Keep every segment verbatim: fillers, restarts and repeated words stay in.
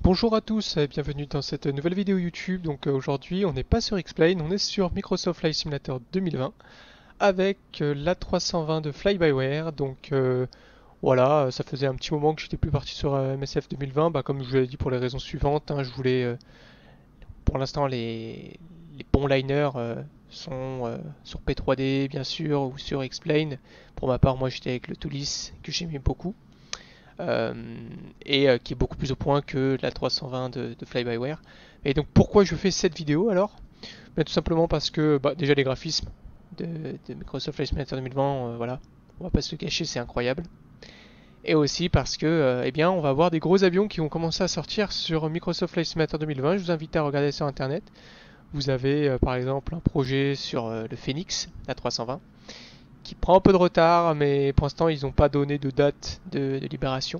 Bonjour à tous et bienvenue dans cette nouvelle vidéo YouTube. Donc euh, aujourd'hui on n'est pas sur X-Plane, on est sur Microsoft Flight Simulator deux mille vingt avec euh, l'A trois cent vingt de Fly-by-Ware. Donc euh, voilà, ça faisait un petit moment que j'étais plus parti sur euh, M S F deux mille vingt, bah, comme je vous l'avais dit pour les raisons suivantes. Hein, je voulais, euh, pour l'instant les, les bons liners euh, sont euh, sur P trois D bien sûr ou sur X-Plane. Pour ma part moi j'étais avec le Toulis que j'aimais beaucoup. Euh, et euh, qui est beaucoup plus au point que la trois cent vingt de, de Fly-by-Ware. Et donc pourquoi je fais cette vidéo alors? Ben, tout simplement parce que bah, déjà les graphismes de, de Microsoft Flight Simulator deux mille vingt, euh, voilà, on va pas se le cacher, c'est incroyable. Et aussi parce que, euh, eh bien, on va avoir des gros avions qui vont commencer à sortir sur Microsoft Flight Simulator deux mille vingt. Je vous invite à regarder sur internet. Vous avez euh, par exemple un projet sur euh, le Phoenix, la trois cent vingt, qui prend un peu de retard, mais pour l'instant ils n'ont pas donné de date de, de libération.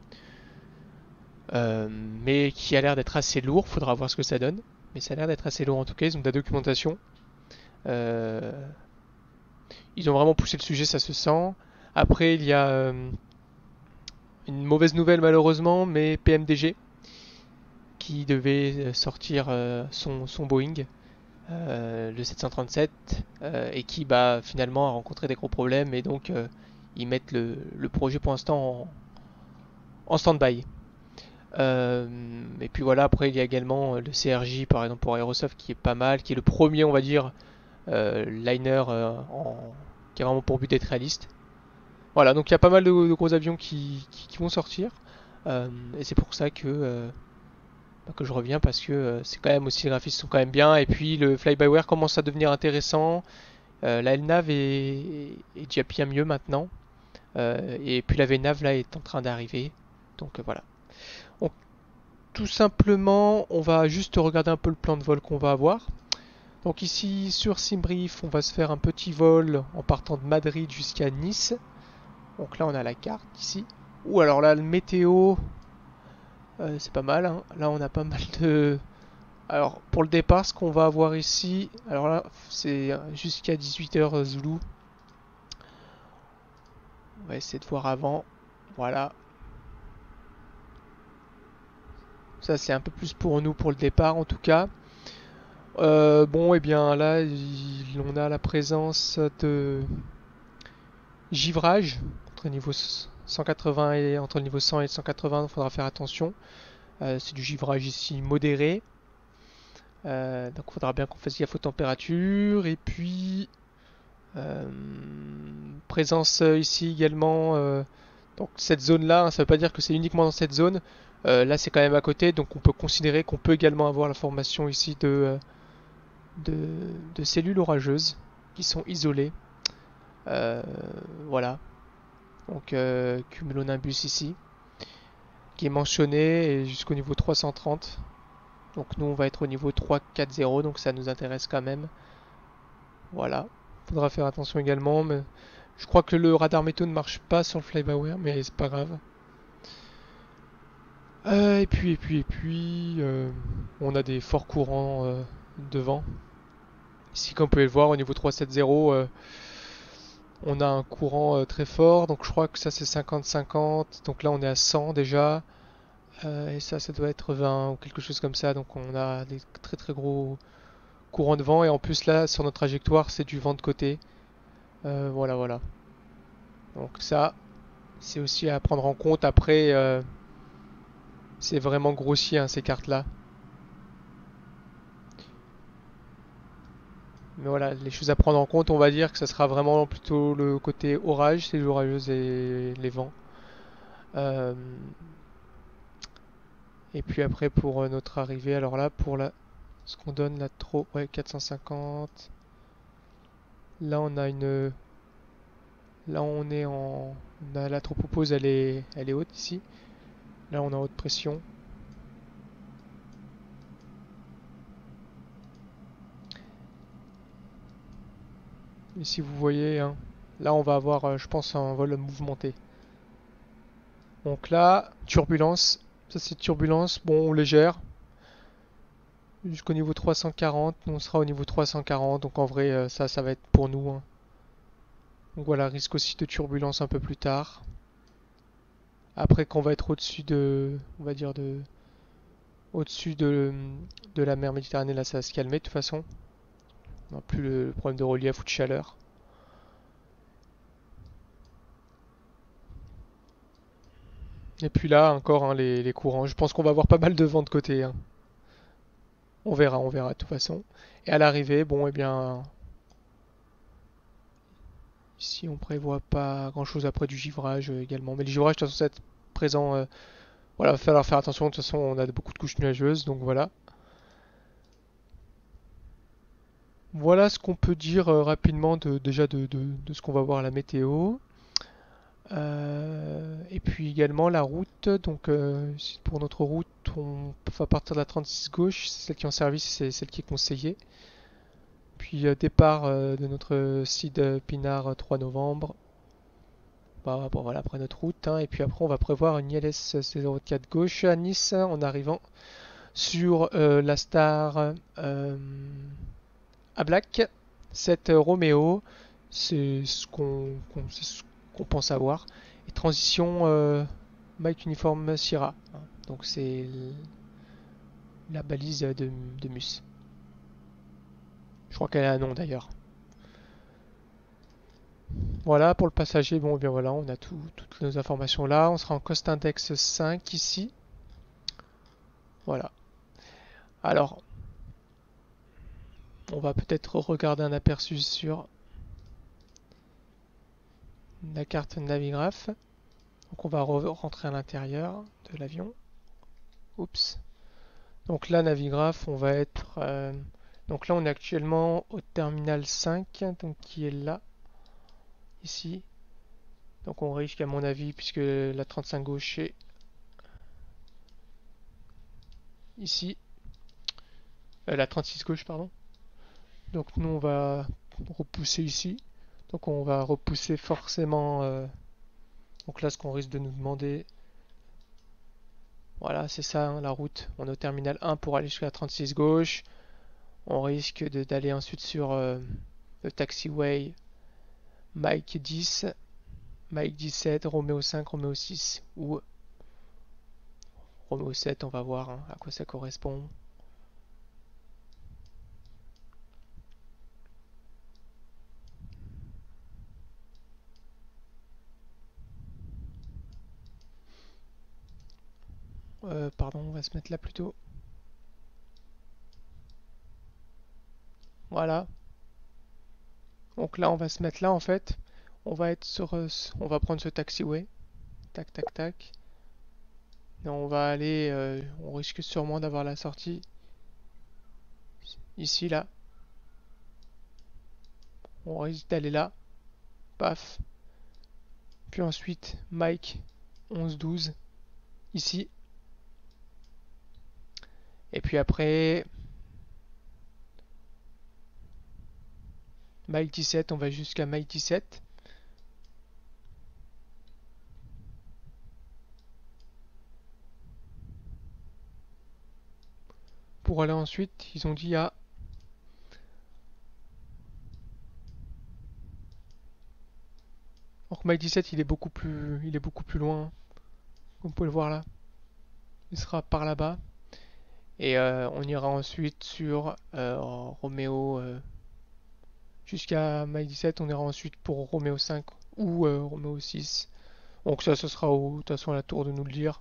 Euh, mais qui a l'air d'être assez lourd, faudra voir ce que ça donne. Mais ça a l'air d'être assez lourd en tout cas, ils ont de la documentation. Euh, ils ont vraiment poussé le sujet, ça se sent. Après, il y a euh, une mauvaise nouvelle malheureusement, mais P M D G qui devait sortir euh, son, son Boeing, euh, le sept cent trente-sept, euh, et qui bah, finalement a rencontré des gros problèmes, et donc euh, ils mettent le, le projet pour l'instant en, en stand-by. Euh, et puis voilà, après il y a également le C R J par exemple pour Aerosoft qui est pas mal, qui est le premier on va dire euh, liner euh, en... qui a vraiment pour but d'être réaliste. Voilà, donc il y a pas mal de, de gros avions qui, qui, qui vont sortir. Euh, et c'est pour ça que, euh, bah, que je reviens parce que euh, c'est quand même aussi les graphismes sont quand même bien. Et puis le fly-by-wire commence à devenir intéressant. Euh, la L N A V est, est déjà bien mieux maintenant. Euh, et puis la V NAV là est en train d'arriver. Donc euh, voilà. On Tout simplement, on va juste regarder un peu le plan de vol qu'on va avoir. Donc ici sur Simbrief, on va se faire un petit vol en partant de Madrid jusqu'à Nice. Donc là on a la carte ici. Ou alors là le météo, euh, c'est pas mal. Hein. Là on a pas mal de... Alors pour le départ, ce qu'on va avoir ici, alors là c'est jusqu'à dix-huit heures Zulu. On va essayer de voir avant. Voilà. Ça c'est un peu plus pour nous pour le départ en tout cas. Euh, bon, et eh bien là, il, on a la présence de givrage entre le niveau cent quatre-vingts et entre le niveau cent et le cent quatre-vingts. Il faudra faire attention. Euh, c'est du givrage ici modéré. Euh, donc, il faudra bien qu'on fasse gaffe aux températures. Et puis, euh, présence ici également. Euh, donc, cette zone-là, hein, ça ne veut pas dire que c'est uniquement dans cette zone. Euh, là, c'est quand même à côté, donc on peut considérer qu'on peut également avoir la formation ici de euh, de, de cellules orageuses qui sont isolées. Euh, voilà. Donc euh, cumulonimbus ici, qui est mentionné jusqu'au niveau trois cent trente. Donc nous on va être au niveau trois cent quarante, donc ça nous intéresse quand même. Voilà. Faudra faire attention également, mais je crois que le radar météo ne marche pas sur le fly-by-wire, mais c'est pas grave. Euh, et puis, et puis, et puis, euh, on a des forts courants euh, de vent. Ici, comme vous pouvez le voir, au niveau trois cent soixante, euh, on a un courant euh, très fort, donc je crois que ça c'est cinquante cinquante, donc là on est à cent déjà, euh, et ça ça doit être vingt ou quelque chose comme ça, donc on a des très très gros courants de vent, et en plus là sur notre trajectoire c'est du vent de côté. Euh, voilà voilà, donc ça c'est aussi à prendre en compte. Après euh, c'est vraiment grossier hein, ces cartes là, mais voilà les choses à prendre en compte, on va dire que ça sera vraiment plutôt le côté orage, c'est les orageuses et les vents. Euh, Et puis après pour euh, notre arrivée, alors là pour la ce qu'on donne là trop, ouais quatre cent cinquante. Là on a une, là on est en, on a la tropopause, elle est, elle est haute ici. Là on est en haute pression. Ici vous voyez, hein, là on va avoir, euh, je pense, un vol mouvementé. Donc là turbulence, ça c'est turbulence, bon légère. Jusqu'au niveau trois cent quarante, nous on sera au niveau trois cent quarante, donc en vrai euh, ça ça va être pour nous. Hein. Donc voilà, risque aussi de turbulence un peu plus tard. Après qu'on va être au-dessus de, on va dire de au-dessus de, de la mer Méditerranée, là ça va se calmer de toute façon. On n'a plus le problème de relief ou de chaleur. Et puis là encore hein, les, les courants. Je pense qu'on va avoir pas mal de vent de côté. Hein. On verra, on verra de toute façon. Et à l'arrivée, bon, eh bien, ici on prévoit pas grand-chose après du givrage euh, également. Mais le givrage, de toute façon, ça va être présent. Euh, voilà, il va falloir faire attention. De toute façon, on a beaucoup de couches nuageuses, donc voilà. Voilà ce qu'on peut dire euh, rapidement de, déjà de, de- de ce qu'on va voir à la météo. Euh, et puis également la route. Donc euh, pour notre route, on va partir de la trente-six gauche, c'est celle qui est en service, c'est celle qui est conseillée. Puis euh, départ euh, de notre site euh, Pinard euh, trois novembre. Bah, bon, voilà, après notre route. Hein. Et puis après, on va prévoir une I L S C zéro quatre gauche à Nice en arrivant sur euh, la Star euh, à Black. Cette euh, Romeo, c'est ce qu'on qu'on- c'est ce qu'on pense avoir. Et transition euh, Mike Uniform Sierra. Hein. Donc c'est la balise de, de Mus. Je crois qu'elle a un nom d'ailleurs. Voilà pour le passager. Bon, eh bien voilà, on a tout, toutes nos informations là. On sera en Cost Index cinq ici. Voilà. Alors, on va peut-être regarder un aperçu sur la carte Navigraph. Donc on va re rentrer à l'intérieur de l'avion. Oups. Donc là, Navigraph, on va être... euh, donc là, on est actuellement au terminal cinq, donc qui est là, ici. Donc on risque, à mon avis, puisque la trente-cinq gauche est ici. Euh, la trente-six gauche, pardon. Donc nous, on va repousser ici. Donc on va repousser forcément... euh, donc là, ce qu'on risque de nous demander... Voilà, c'est ça, hein, la route. On est au terminal un pour aller jusqu'à la trente-six gauche. On risque d'aller ensuite sur euh, le taxiway Mike dix, Mike dix-sept, Romeo cinq, Romeo six ou Romeo sept, on va voir hein, à quoi ça correspond. Euh, pardon, on va se mettre là plutôt. Voilà. Donc là, on va se mettre là en fait. On va être sur, euh, on va prendre ce taxiway. Tac, tac, tac. Et on va aller, euh, on risque sûrement d'avoir la sortie ici là. On risque d'aller là. Paf. Puis ensuite, Mike onze douze ici. Et puis après, Mike dix-sept, on va jusqu'à Mike dix-sept. Pour aller ensuite, ils ont dit à... Alors que Mike dix-sept, il est beaucoup plus, il est beaucoup plus loin, comme vous pouvez le voir là. Il sera par là-bas. Et euh, on ira ensuite sur euh, Roméo euh, jusqu'à Mike dix-sept. On ira ensuite pour Roméo cinq ou euh, Roméo six. Donc ça, ce sera au, de toute façon à la tour de nous le dire.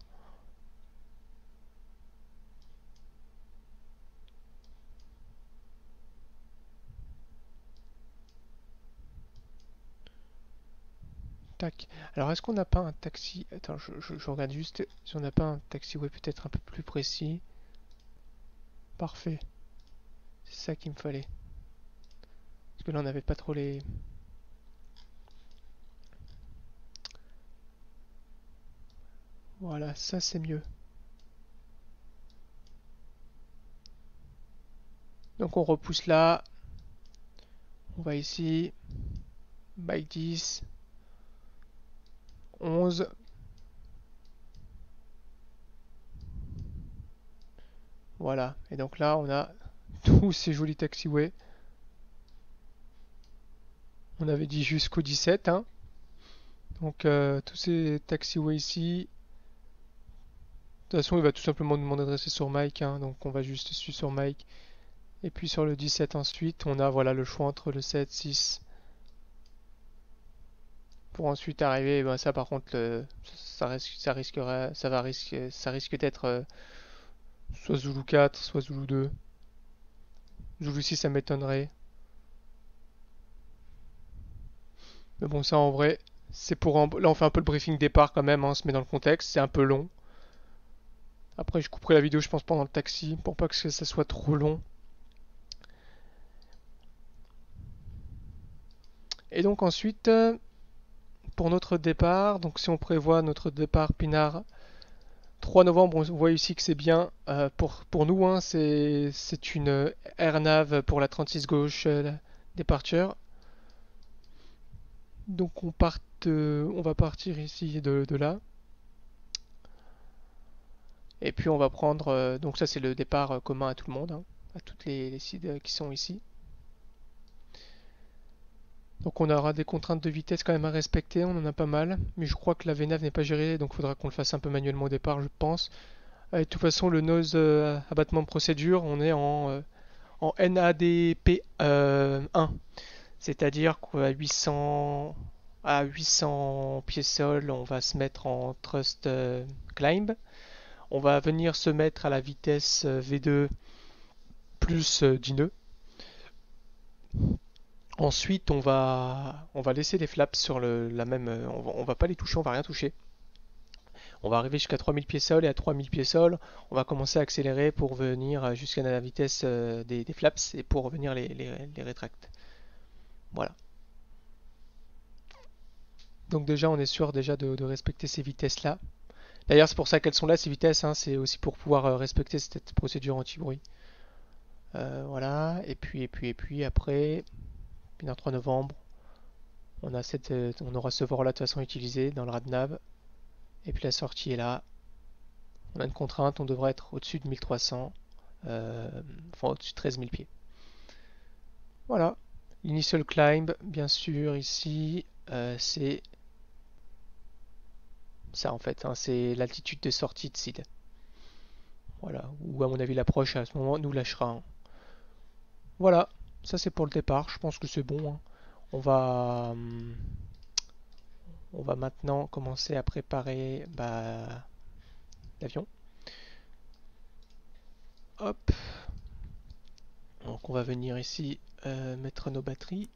Tac. Alors est-ce qu'on n'a pas un taxi... Attends, je, je- je regarde juste si on n'a pas un taxiway peut-être un peu plus précis. Parfait. C'est ça qu'il me fallait. Parce que là, on n'avait pas trop les... Voilà, ça c'est mieux. Donc on repousse là. On va ici. Bike dix. onze. Voilà. Et donc là, on a tous ces jolis taxiways. On avait dit jusqu'au dix-sept. Hein. Donc euh, tous ces taxiways ici. façon, il va tout simplement nous demander de rester sur Mike, hein, donc on va juste suivre sur Mike. Et puis sur le dix-sept ensuite, on a voilà le choix entre le sept, six. Pour ensuite arriver, ben ça par contre, le, ça, risque, ça risquerait, ça va risquer, ça risque d'être euh, soit Zulu quatre, soit Zulu deux. Zulu six, ça m'étonnerait. Mais bon, ça en vrai, c'est pour un... Là, on fait un peu le briefing départ quand même, hein, on se met dans le contexte, c'est un peu long. Après, je couperai la vidéo, je pense, pendant le taxi, pour pas que ça soit trop long. Et donc ensuite, pour notre départ, donc si on prévoit notre départ Pinard trois novembre, on voit ici que c'est bien euh, pour, pour nous, hein, c'est une AirNav pour la trente-six gauche euh, departure. Donc on, part, euh, on va partir ici de, de là. Et puis on va prendre, euh, donc ça c'est le départ euh, commun à tout le monde, hein, à toutes les, les sites euh, qui sont ici. Donc on aura des contraintes de vitesse quand même à respecter, on en a pas mal, mais je crois que la V NAV n'est pas gérée, donc il faudra qu'on le fasse un peu manuellement au départ, je pense. Euh, de toute façon, le nose euh, abattement de procédure, on est en, euh, en N A D P euh, un, c'est-à-dire qu'à huit cents, à huit cents pieds sol, on va se mettre en thrust euh, climb. On va venir se mettre à la vitesse euh, V deux plus euh, dix nœuds. Ensuite, on va, on va laisser les flaps sur le, la même. On va, on va pas les toucher, on va rien toucher. On va arriver jusqu'à trois mille pieds sol et à trois mille pieds sol, on va commencer à accélérer pour venir jusqu'à la vitesse euh, des, des flaps et pour revenir les, les, les rétracts. Voilà. Donc déjà, on est sûr déjà de, de respecter ces vitesses-là. D'ailleurs, c'est pour ça qu'elles sont là, ces vitesses. Hein, c'est aussi pour pouvoir euh, respecter cette procédure anti-bruit. Euh, voilà. Et puis, et puis, et puis après, le trois novembre, on, a cette, on aura ce V O R là de toute façon utilisé dans le RadNav. Et puis la sortie est là. On a une contrainte, on devrait être au-dessus de mille trois cents, euh, enfin au-dessus de treize mille pieds. Voilà. L'initial climb, bien sûr, ici, euh, c'est ça en fait, hein, c'est l'altitude de sortie de seed. Voilà, ou à mon avis l'approche à ce moment nous lâchera. Hein. Voilà, ça c'est pour le départ, je pense que c'est bon. Hein. On va, hum, on va maintenant commencer à préparer bah, l'avion. Hop. Donc on va venir ici euh, mettre nos batteries.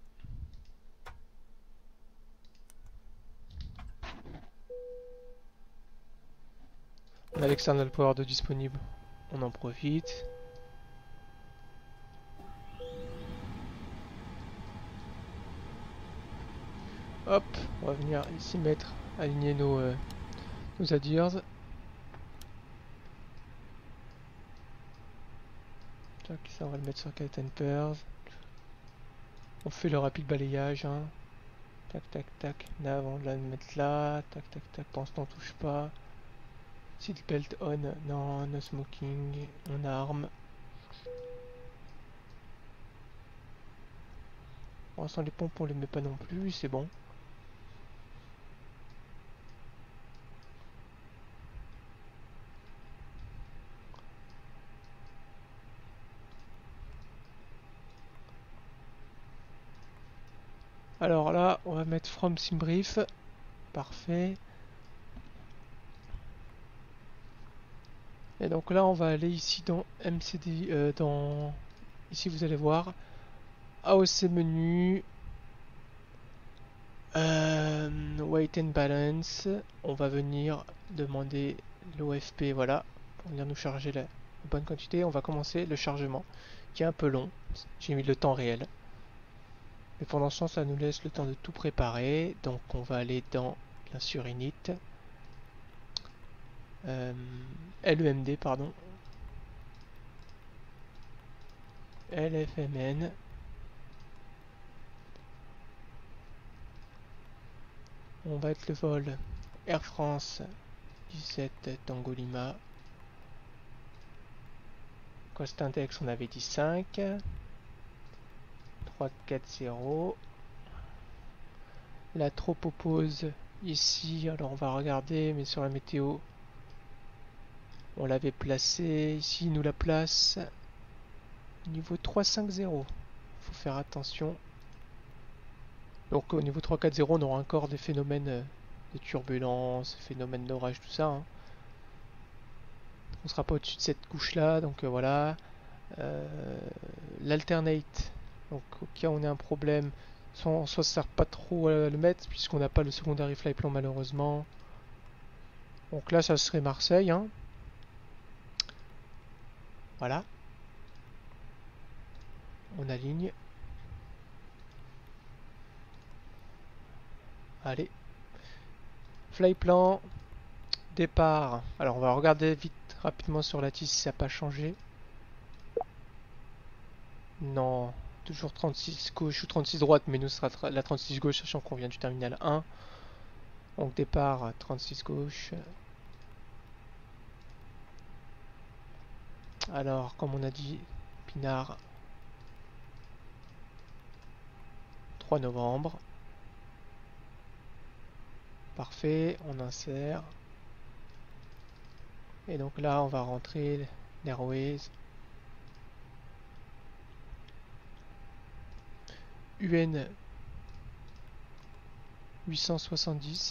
On a l'external power de disponible, on en profite. Hop, on va venir ici mettre, aligner nos, euh, nos adhers. Tac, ça on va le mettre sur kite and pairs. On fait le rapide balayage. Hein. Tac, tac, tac. Nav, on va le mettre là. Tac, tac, tac. Pense t'en touche pas. Seatbelt on. Non, no smoking. On arme. Pour l'instant, les pompes, on les met pas non plus. C'est bon. Alors là, on va mettre from simbrief. Parfait. Et donc là, on va aller ici dans M C D, euh, dans ici vous allez voir A O C menu, euh, weight and balance. On va venir demander l'O F P, voilà, pour venir nous charger la bonne quantité. On va commencer le chargement, qui est un peu long. J'ai mis le temps réel. Mais pendant ce temps, ça nous laisse le temps de tout préparer. Donc on va aller dans, bien sûr, init. Euh, L E M D, pardon. L F M N. On va être le vol Air France dix-sept Tango Lima. Cost index, on avait dit cinq. trois quatre zéro. La tropopause ici, alors on va regarder, mais sur la météo, On l'avait placé ici, il nous la place niveau trois cinq zéro. Faut faire attention. Donc au niveau trois quatre zéro, on aura encore des phénomènes euh, de turbulence, phénomènes d'orage, tout ça. Hein. On sera pas au-dessus de cette couche-là, donc euh, voilà. Euh, L'alternate, donc au cas où on a un problème, soit, soit ça sert pas trop à le mettre, puisqu'on n'a pas le secondary fly plan malheureusement. Donc là, ça serait Marseille. Hein. Voilà. On aligne. Allez. Fly plan. Départ. Alors on va regarder vite rapidement sur la tisse si ça n'a pas changé. Non. Toujours trente-six gauche ou trente-six droite, mais nous sera la trente-six gauche, sachant qu'on vient du terminal un. Donc départ trente-six gauche. Alors, comme on a dit, Pinard, trois novembre. Parfait, on insère. Et donc là, on va rentrer l'Airways. U N huit cent soixante-dix.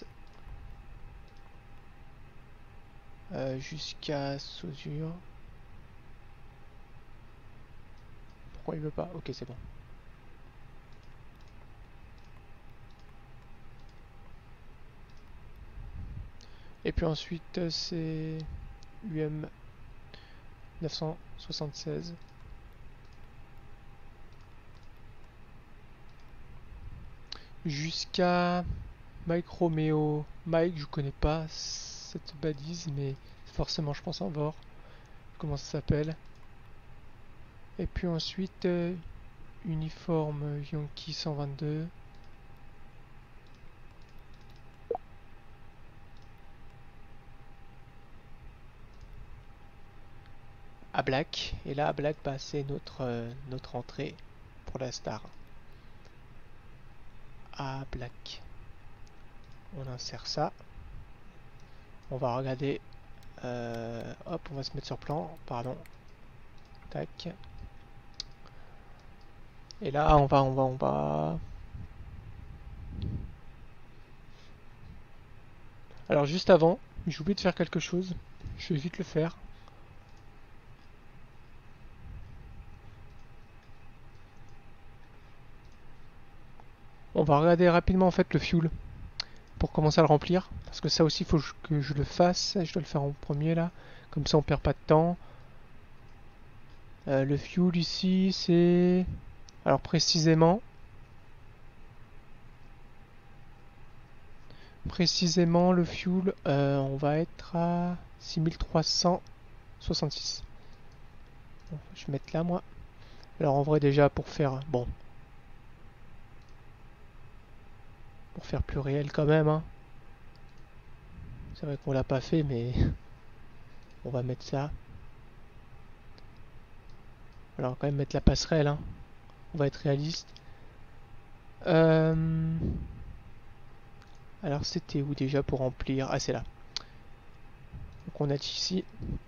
Euh, jusqu'à Saussure. Pourquoi il veut pas? Ok, c'est bon. Et puis ensuite, c'est U M neuf cent soixante-seize. Jusqu'à Mike Romeo. Mike, je connais pas cette balise, mais forcément, je pense en bord. Comment ça s'appelle? Et puis ensuite, euh, uniforme Yankee cent vingt-deux. À Black. Et là, à Black, bah, c'est notre, euh, notre entrée pour la star. À Black. On insère ça. On va regarder. Euh, hop, on va se mettre sur plan. Pardon. Tac. Et là, on va, on va, on va. Alors juste avant, j'ai oublié de faire quelque chose. Je vais vite le faire. On va regarder rapidement en fait le fuel pour commencer à le remplir. Parce que ça aussi, il faut que je le fasse. Je dois le faire en premier là. Comme ça, on perd pas de temps. Euh, le fuel ici, c'est... Alors précisément... Précisément, le fuel, euh, on va être à six mille trois cent soixante-six. Bon, je vais mettre là, moi. Alors en vrai, déjà, pour faire... Bon. Pour faire plus réel quand même, hein. C'est vrai qu'on l'a pas fait, mais... On va mettre ça. Alors, on va quand même mettre la passerelle, hein. On va être réaliste. Euh... Alors, c'était où déjà pour remplir? Ah, c'est là. Donc, on a ici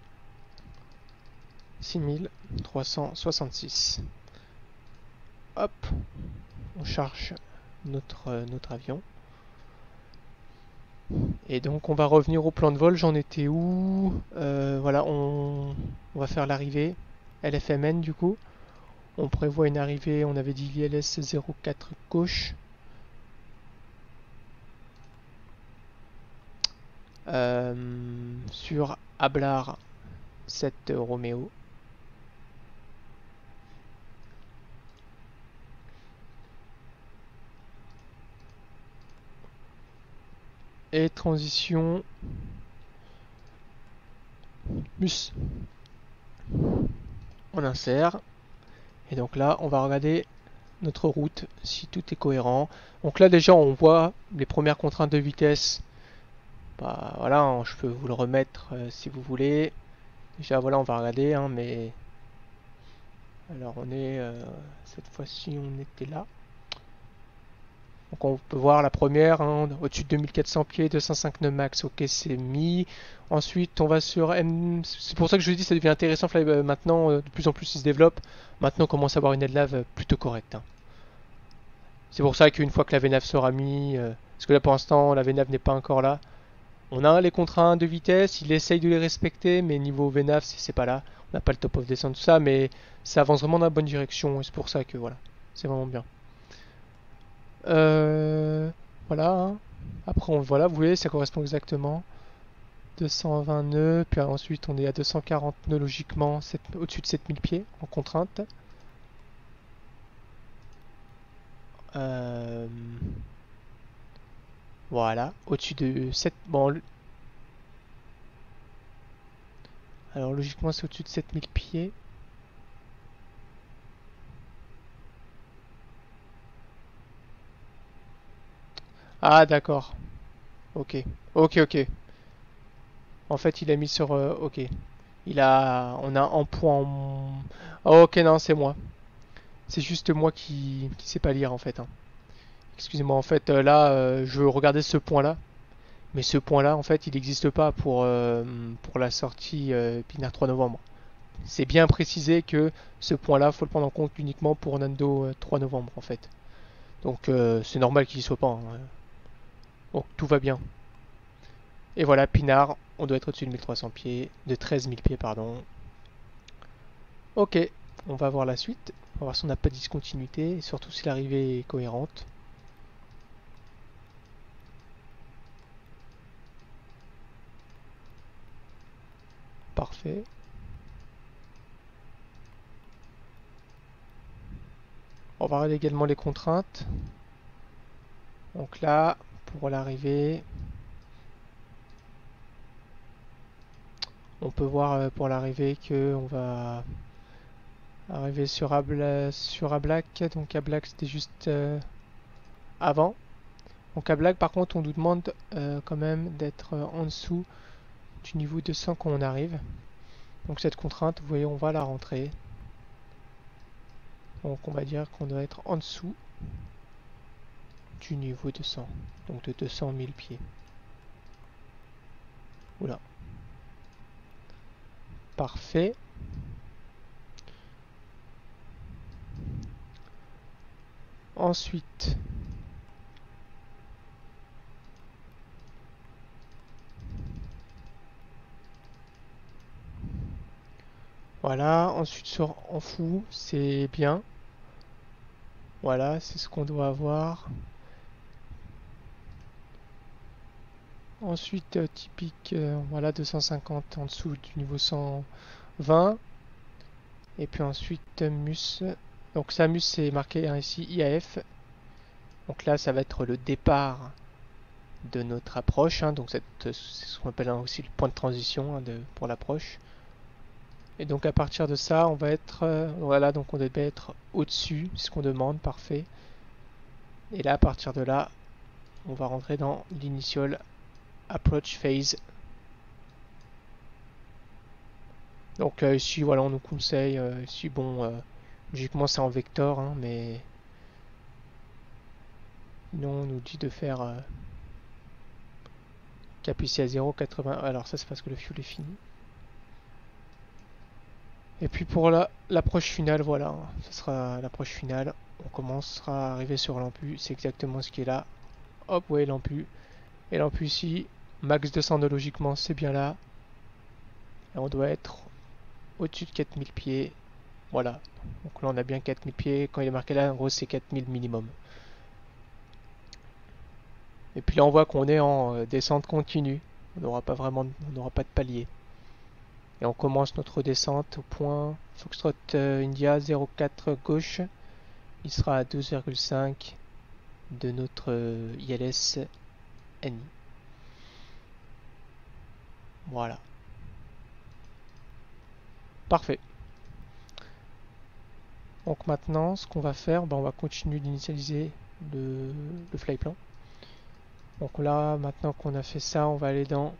six mille trois cent soixante-six. Hop, on charge notre, euh, notre avion. Et donc, on va revenir au plan de vol. J'en étais où? euh, Voilà, on, on va faire l'arrivée. L F M N, du coup. On prévoit une arrivée, on avait dit V L S zéro quatre gauche. Euh, sur Ablar sept Romeo. Et transition mus. On insère. Et donc là, on va regarder notre route, si tout est cohérent. Donc là, déjà, on voit les premières contraintes de vitesse. Bah voilà, hein, je peux vous le remettre euh, si vous voulez. Déjà, voilà, on va regarder, hein, mais... Alors, on est... Euh, cette fois-ci, on était là. Donc on peut voir la première, hein, au-dessus de deux mille quatre cents pieds, deux cent cinq nœuds max, ok c'est mis. Ensuite on va sur M... C'est pour ça que je vous dis ça devient intéressant euh, maintenant, euh, de plus en plus il se développe. Maintenant on commence à avoir une headlave euh, plutôt correcte. Hein. C'est pour ça qu'une fois que la V nave sera mise, euh, parce que là pour l'instant la V nave n'est pas encore là, on a les contraintes de vitesse, il essaye de les respecter, mais niveau V nave c'est pas là. On n'a pas le top of descent, tout ça, mais ça avance vraiment dans la bonne direction, et c'est pour ça que voilà, c'est vraiment bien. Euh, voilà. Hein. Après, on, voilà, vous voyez, ça correspond exactement. deux cent vingt nœuds, puis ensuite on est à deux cent quarante nœuds logiquement, au-dessus de sept mille pieds en contrainte. Euh, voilà, au-dessus de sept... Bon, alors logiquement c'est au-dessus de sept mille pieds. Ah d'accord. Ok. Ok, ok. En fait il a mis sur... euh, ok. Il a... On a un point... En... Oh, ok, non, c'est moi. C'est juste moi qui... qui sais pas lire en fait. Hein. Excusez-moi, en fait, euh, là, euh, je regardais ce point-là. Mais ce point-là, en fait, il n'existe pas pour, euh, pour la sortie euh, Pinard trois novembre. C'est bien précisé que ce point-là, faut le prendre en compte uniquement pour Nando euh, trois novembre, en fait. Donc, euh, c'est normal qu'il y soit pas. Hein. Donc, tout va bien. Et voilà, Pinard, on doit être au-dessus de mille trois cents pieds, de treize mille pieds, pardon. Ok, on va voir la suite. On va voir si on n'a pas de discontinuité, et surtout si l'arrivée est cohérente. Parfait. On va regarder également les contraintes. Donc là, pour l'arrivée, on peut voir euh, pour l'arrivée que on va arriver sur Abla, sur Ablac. Donc Ablac c'était juste euh, avant. Donc Ablac par contre on nous demande euh, quand même d'être euh, en dessous du niveau deux cents quand on arrive. Donc cette contrainte, vous voyez, on va la rentrer. Donc on va dire qu'on doit être en dessous du niveau deux cents. Donc de deux cent mille pieds. Oula. Parfait. Ensuite, voilà, ensuite sur en fou, c'est bien. Voilà, c'est ce qu'on doit avoir. Ensuite, euh, typique, euh, voilà, deux cent cinquante en dessous du niveau cent vingt. Et puis ensuite, euh, mus. Donc ça, mus, c'est marqué hein, ici I A F. Donc là, ça va être le départ de notre approche. Hein, donc c'est ce qu'on appelle hein, aussi le point de transition hein, de, pour l'approche. Et donc à partir de ça, on va être, euh, voilà, donc on devait être au-dessus, ce qu'on demande, parfait. Et là, à partir de là, on va rentrer dans l'initial approach phase. Donc euh, ici, voilà, on nous conseille, euh, ici, bon, euh, logiquement c'est en vecteur, hein, mais non, on nous dit de faire euh, cap ici à zéro virgule quatre-vingts. Alors ça, c'est parce que le fuel est fini. Et puis pour l'approche la, finale, voilà, hein, ce sera l'approche finale. On commencera à arriver sur l'ampu, c'est exactement ce qui est là. Hop, ouais, l'ampu. Et l'ampu ici, max deux cents nœuds logiquement, c'est bien là. Et on doit être au-dessus de quatre mille pieds. Voilà. Donc là, on a bien quatre mille pieds. Quand il est marqué là, en gros, c'est quatre mille minimum. Et puis là, on voit qu'on est en euh, descente continue. On n'aura pas vraiment, on n'aura pas de palier. Et on commence notre descente au point Foxtrot euh, India zéro quatre gauche. Il sera à douze virgule cinq de notre euh, I L S N I. Voilà. Parfait. Donc maintenant, ce qu'on va faire, ben, on va continuer d'initialiser le, le flyplan. Donc là, maintenant qu'on a fait ça, on va aller dans...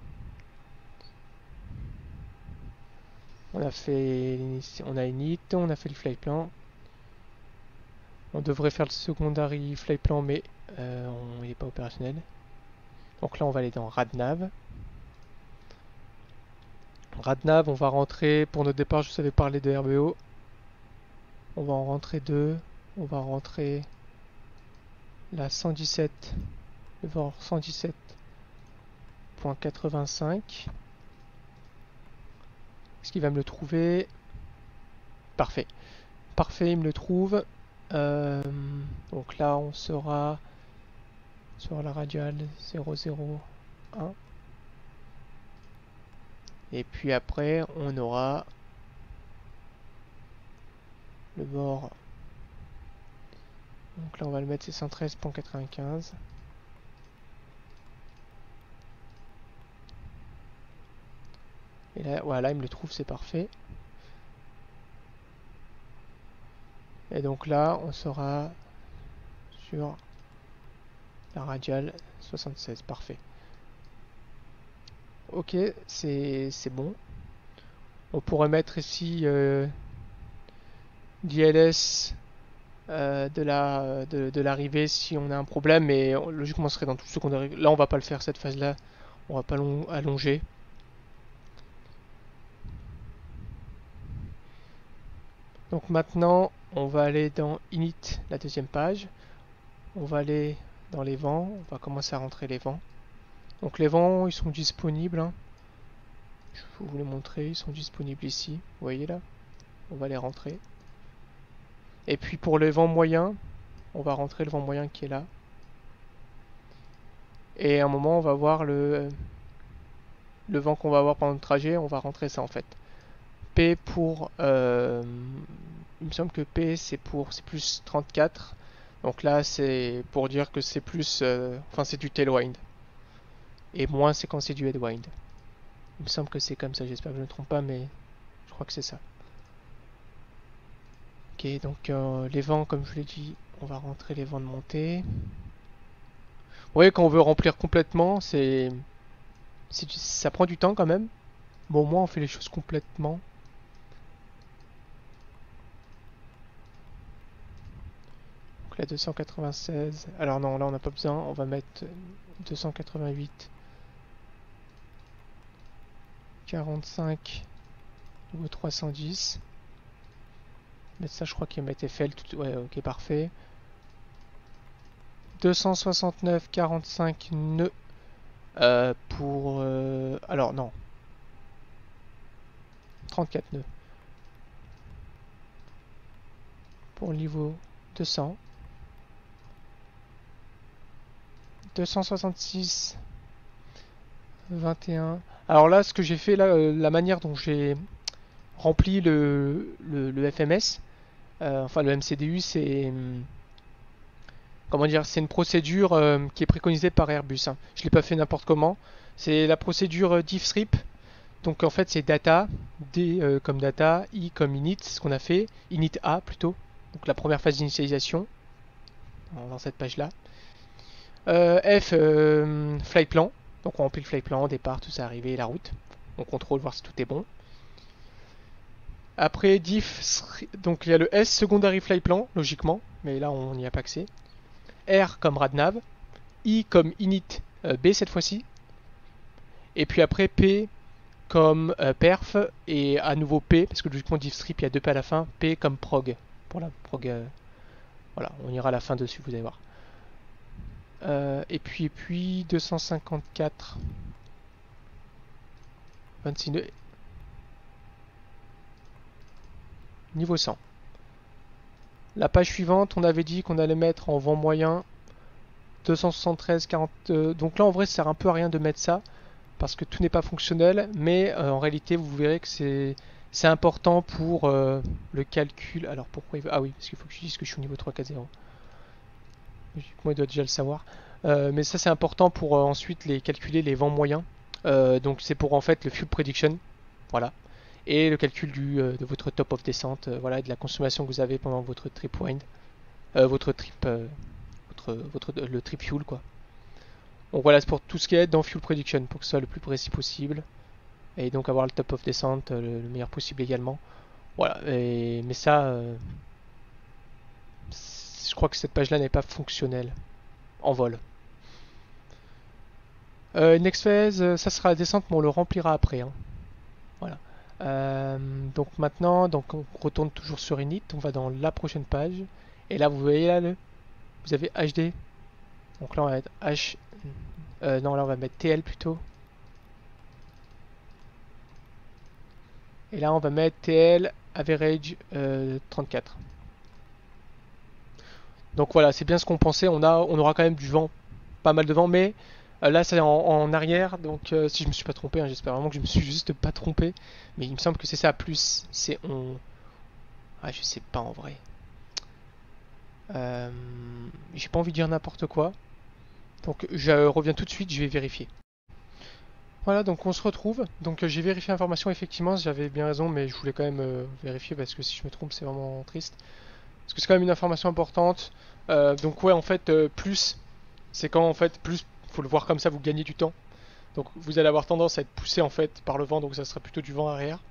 On a fait... On a init, on a fait le flyplan. On devrait faire le secondary flyplan, mais euh, on, il n'est pas opérationnel. Donc là on va aller dans RadNav. RadNav, on va rentrer, pour notre départ je vous avais parlé de R B O. On va en rentrer deux. On va rentrer la cent dix-sept, le V O R cent dix-sept point quatre-vingt-cinq. Est-ce qu'il va me le trouver? Parfait. Parfait, il me le trouve. Euh, donc là, on sera sur la radiale zéro zéro un. Et puis après, on aura le bord. Donc là, on va le mettre, c'est cent treize point quatre-vingt-quinze. Et là, voilà, il me le trouve, c'est parfait. Et donc là, on sera sur la radiale soixante-seize. Parfait. Ok, c'est bon. On pourrait mettre ici euh, D L S euh, de la de, de l'arrivée si on a un problème, mais on, logiquement on serait dans tout ce qu'on a. Là, on va pas le faire cette phase-là. On va pas long, allonger. Donc maintenant, on va aller dans Init, la deuxième page. On va aller dans les vents. On va commencer à rentrer les vents. Donc les vents, ils sont disponibles. Hein. Je vais vous les montrer. Ils sont disponibles ici. Vous voyez là? On va les rentrer. Et puis pour le vent moyen, on va rentrer le vent moyen qui est là. Et à un moment, on va voir le, le vent qu'on va avoir pendant le trajet. On va rentrer ça en fait. P pour... Euh, il me semble que P c'est pour c'est plus trente-quatre. Donc là c'est pour dire que c'est plus... Euh, enfin c'est du tailwind. Et moins c'est quand c'est du headwind. Il me semble que c'est comme ça, j'espère que je ne me trompe pas, mais je crois que c'est ça. Ok, donc euh, les vents, comme je l'ai dit, on va rentrer les vents de montée. Vous voyez, quand on veut remplir complètement, c'est... ça prend du temps quand même. Bon, au moins on fait les choses complètement. Donc là, deux cent quatre-vingt-seize. Alors non, là on n'a pas besoin, on va mettre deux cent quatre-vingt-huit. quarante-cinq. Niveau trois cent dix. Mais ça, je crois qu'il m'a été fait. Tout... Ouais, ok, parfait. deux cent soixante-neuf, quarante-cinq nœuds euh, pour... Euh... Alors, non. trente-quatre nœuds. Pour le niveau deux cents. deux cent soixante-six, vingt et un. Alors là, ce que j'ai fait, là, euh, la manière dont j'ai rempli le, le, le F M S, euh, enfin le M C D U, c'est... Comment dire, c'est une procédure euh, qui est préconisée par Airbus. Hein. Je ne l'ai pas fait n'importe comment. C'est la procédure euh, diffstrip. Donc en fait c'est data, D euh, comme data, I comme init, c'est ce qu'on a fait, init A plutôt. Donc la première phase d'initialisation, dans cette page-là. Euh, F, euh, flight plan. Donc on remplit le flight plan, départ, tout ça, arrivé, la route. On contrôle, voir si tout est bon. Après diff, donc il y a le S, secondary flight plan, logiquement, mais là on n'y a pas accès. R comme radnav, I comme init euh, B cette fois-ci, et puis après P comme euh, perf, et à nouveau P, parce que logiquement diffstrip il y a deux P à la fin, P comme prog, pour la prog, euh, voilà, on ira à la fin dessus, vous allez voir. Euh, et puis, et puis deux cent cinquante-quatre, vingt-six nœuds, niveau cent. La page suivante, on avait dit qu'on allait mettre en vent moyen deux cent soixante-treize, quarante. Euh, donc là, en vrai, ça sert un peu à rien de mettre ça parce que tout n'est pas fonctionnel. Mais euh, en réalité, vous verrez que c'est c'est important pour euh, le calcul. Alors pourquoi il veut... Ah oui, parce qu'il faut que je dise que je suis au niveau trois cent quatre-vingt. Moi, il doit déjà le savoir. Euh, mais ça, c'est important pour euh, ensuite les calculer les vents moyens. Euh, donc c'est pour en fait le fuel prediction. Voilà. Et le calcul du, euh, de votre top of descente, euh, voilà, et de la consommation que vous avez pendant votre trip wind, euh, votre trip, euh, votre, votre, le trip fuel quoi. Donc voilà, c'est pour tout ce qui est dans fuel prediction, pour que ce soit le plus précis possible, et donc avoir le top of descente euh, le, le meilleur possible également. Voilà, et, mais ça, euh, je crois que cette page-là n'est pas fonctionnelle. en vol. Euh, next phase, euh, ça sera la descente, mais on le remplira après. Hein. Voilà. Euh, donc maintenant, donc on retourne toujours sur Init, on va dans la prochaine page. Et là, vous voyez là, le, vous avez H D. Donc là, on va mettre H. Euh, non, là, on va mettre T L plutôt. Et là, on va mettre T L average euh, trente-quatre. Donc voilà, c'est bien ce qu'on pensait. On a, on aura quand même du vent, pas mal de vent, mais euh, là, c'est en, en arrière. Donc euh, si je me suis pas trompé, hein, j'espère vraiment que je me suis juste pas trompé. Mais il me semble que c'est ça. Plus, c'est on. Ah, je sais pas en vrai. Euh, J'ai pas envie de dire n'importe quoi. Donc je reviens tout de suite, je vais vérifier. Voilà, donc on se retrouve. Donc euh, j'ai vérifié l'information, effectivement, j'avais bien raison, mais je voulais quand même euh, vérifier parce que si je me trompe, c'est vraiment triste. Parce que c'est quand même une information importante. Euh, donc ouais, en fait, euh, plus, c'est quand en fait, plus, faut le voir comme ça, vous gagnez du temps. Donc vous allez avoir tendance à être poussé en fait par le vent, donc ça sera plutôt du vent arrière.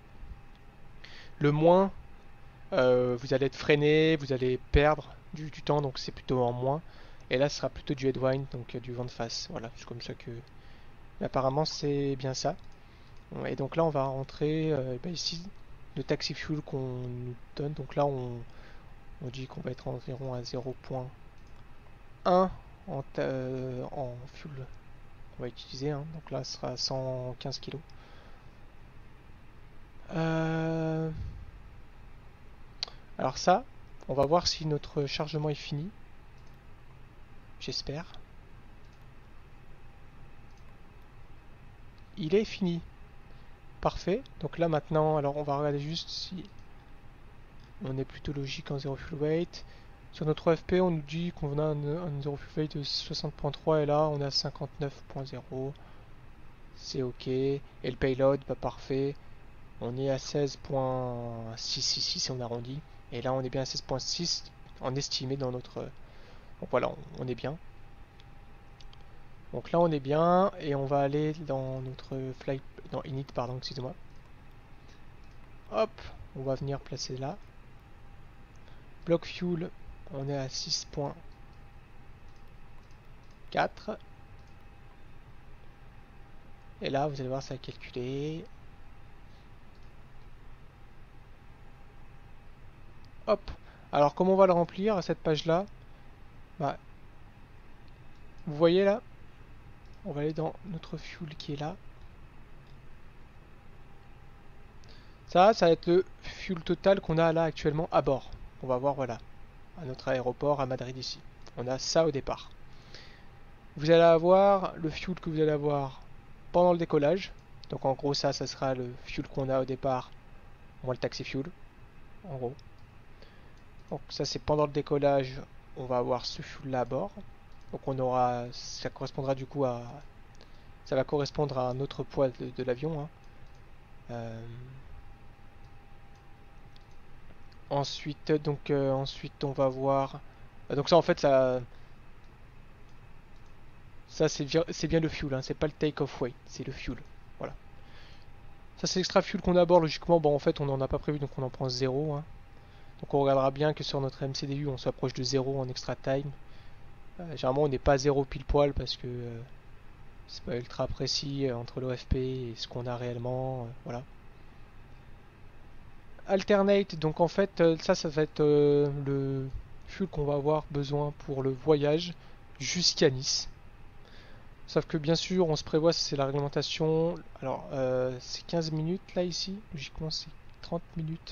Le moins, euh, vous allez être freiné, vous allez perdre du, du temps, donc c'est plutôt en moins. Et là, ce sera plutôt du headwind, donc euh, du vent de face. Voilà, c'est comme ça que. Mais apparemment, c'est bien ça. Et donc là, on va rentrer euh, bah ici le taxi fuel qu'on nous donne. Donc là, on, on dit qu'on va être environ à zéro point un en, euh, en fuel qu'on va utiliser. Hein. Donc là, ce sera cent quinze kilos. Euh... Alors ça, on va voir si notre chargement est fini. J'espère. Il est fini. Parfait. Donc là maintenant, alors on va regarder juste si on est plutôt logique en zéro fuel weight. Sur notre O F P, on nous dit qu'on a un, un zéro fuel weight de soixante point trois et là on est à cinquante-neuf point zéro. C'est ok. Et le payload, bah parfait. On est à seize point six six six si on arrondit. Et là on est bien à seize point six en estimé dans notre... Donc voilà, on, on est bien. Donc là on est bien et on va aller dans notre flight, dans init pardon, excusez-moi. Hop, on va venir placer là. Block fuel, on est à six point quatre. Et là vous allez voir ça va calculer. Hop. Alors comment on va le remplir à cette page là? Bah, vous voyez là, on va aller dans notre fuel qui est là. Ça, ça va être le fuel total qu'on a là actuellement à bord. On va voir, voilà, à notre aéroport à Madrid ici. On a ça au départ. Vous allez avoir le fuel que vous allez avoir pendant le décollage. Donc en gros ça, ça sera le fuel qu'on a au départ, moins le taxi fuel, en gros. Donc ça c'est pendant le décollage, on va avoir ce fuel là à bord. Donc on aura, ça correspondra du coup à, ça va correspondre à un autre poids de, de l'avion. Hein. Euh, ensuite, donc euh, ensuite on va voir, donc ça en fait ça, ça c'est bien le fuel, hein. C'est pas le take-off weight, c'est le fuel. Voilà. Ça c'est l'extra fuel qu'on a à bord, logiquement, bon en fait on n'en a pas prévu donc on en prend zéro. Hein. Donc on regardera bien que sur notre M C D U on s'approche de zéro en extra time. Euh, généralement on n'est pas zéro pile poil parce que euh, c'est pas ultra précis euh, entre l'O F P et ce qu'on a réellement. Euh, voilà. Alternate, donc en fait euh, ça ça va être euh, le fuel qu'on va avoir besoin pour le voyage jusqu'à Nice. Sauf que bien sûr on se prévoit, c'est la réglementation. Alors euh, c'est quinze minutes là ici, logiquement c'est trente minutes.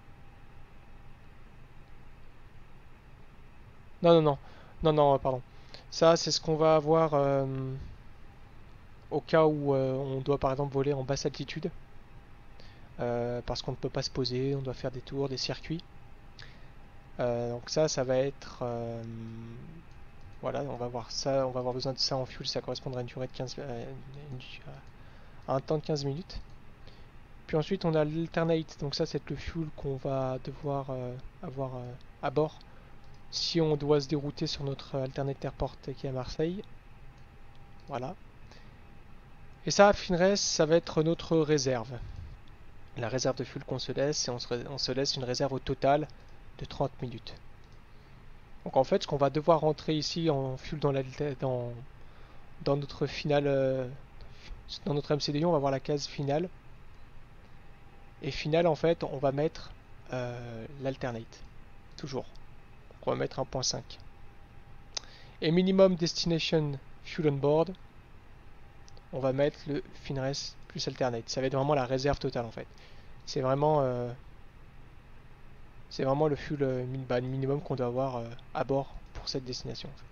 Non, non, non, non, non, pardon. Ça, c'est ce qu'on va avoir euh, au cas où euh, on doit par exemple voler en basse altitude. Euh, parce qu'on ne peut pas se poser, on doit faire des tours, des circuits. Euh, donc ça, ça va être... Euh, voilà, on va voir ça, on va avoir besoin de ça en fuel, ça correspondra à une durée de quinze... Euh, une, à un temps de quinze minutes. Puis ensuite, on a l'alternate, donc ça, c'est le fuel qu'on va devoir euh, avoir euh, à bord si on doit se dérouter sur notre alternate airport qui est à Marseille. Voilà. Et ça, Finres, ça va être notre réserve. La réserve de fuel qu'on se laisse, et on se, on se laisse une réserve au total de trente minutes. Donc en fait, ce qu'on va devoir rentrer ici en fuel dans, la, dans, dans notre finale, euh, dans notre M C D I, on va voir la case finale. Et finale, en fait, on va mettre euh, l'alternate, toujours. Donc on va mettre un point cinq. Et minimum destination fuel on board, on va mettre le finres plus alternate. Ça va être vraiment la réserve totale en fait. C'est vraiment, euh, c'est vraiment le fuel euh, min bah, minimum qu'on doit avoir euh, à bord pour cette destination. En fait.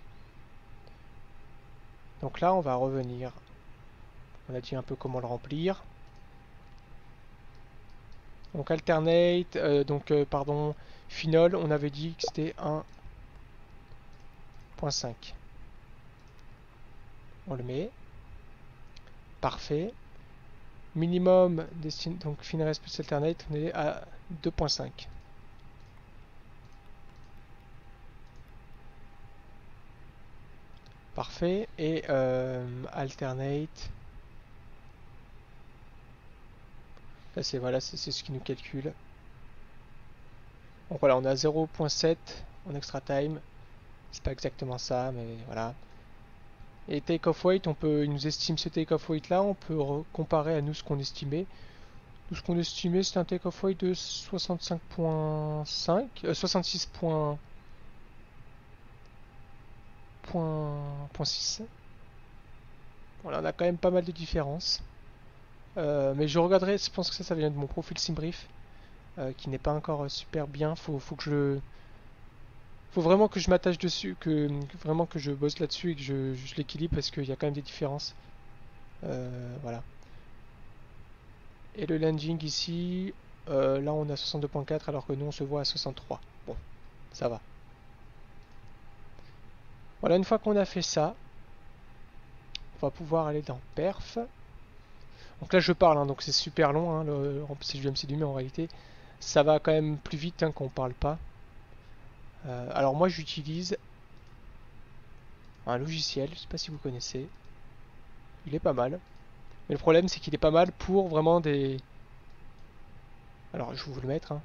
Donc là, on va revenir. On a dit un peu comment le remplir. Donc alternate, euh, donc euh, pardon, phenol, on avait dit que c'était un point cinq. On le met. Parfait. Minimum, donc finres plus alternate, on est à deux point cinq. Parfait. Et euh, alternate. Là, c'est voilà, c'est ce qui nous calcule. Donc voilà, on a zéro point sept en extra time. C'est pas exactement ça, mais voilà. Et take off weight, on peut, il nous estime ce take off weight là, on peut comparer à nous ce qu'on estimait. Nous, ce qu'on estimait, c'était un take off weight de soixante-cinq point cinq, euh, soixante-six point six. Voilà, on a quand même pas mal de différences. Euh, mais je regarderai, je pense que ça, ça vient de mon profil SimBrief, euh, qui n'est pas encore super bien. Faut, faut que je, faut vraiment que je m'attache dessus, que vraiment que je bosse là-dessus et que je, je l'équilibre parce qu'il y a quand même des différences. Euh, voilà. Et le landing ici, euh, là on a soixante-deux point quatre alors que nous on se voit à soixante-trois. Bon, ça va. Voilà, une fois qu'on a fait ça, on va pouvoir aller dans perf. Donc là je parle, hein, donc c'est super long, hein, le, c'est du M C D, mais en réalité ça va quand même plus vite hein, quand on parle pas. Euh, alors moi j'utilise un logiciel, je sais pas si vous connaissez. Il est pas mal. Mais le problème c'est qu'il est pas mal pour vraiment des... Alors je vais vous le mettre. Hein.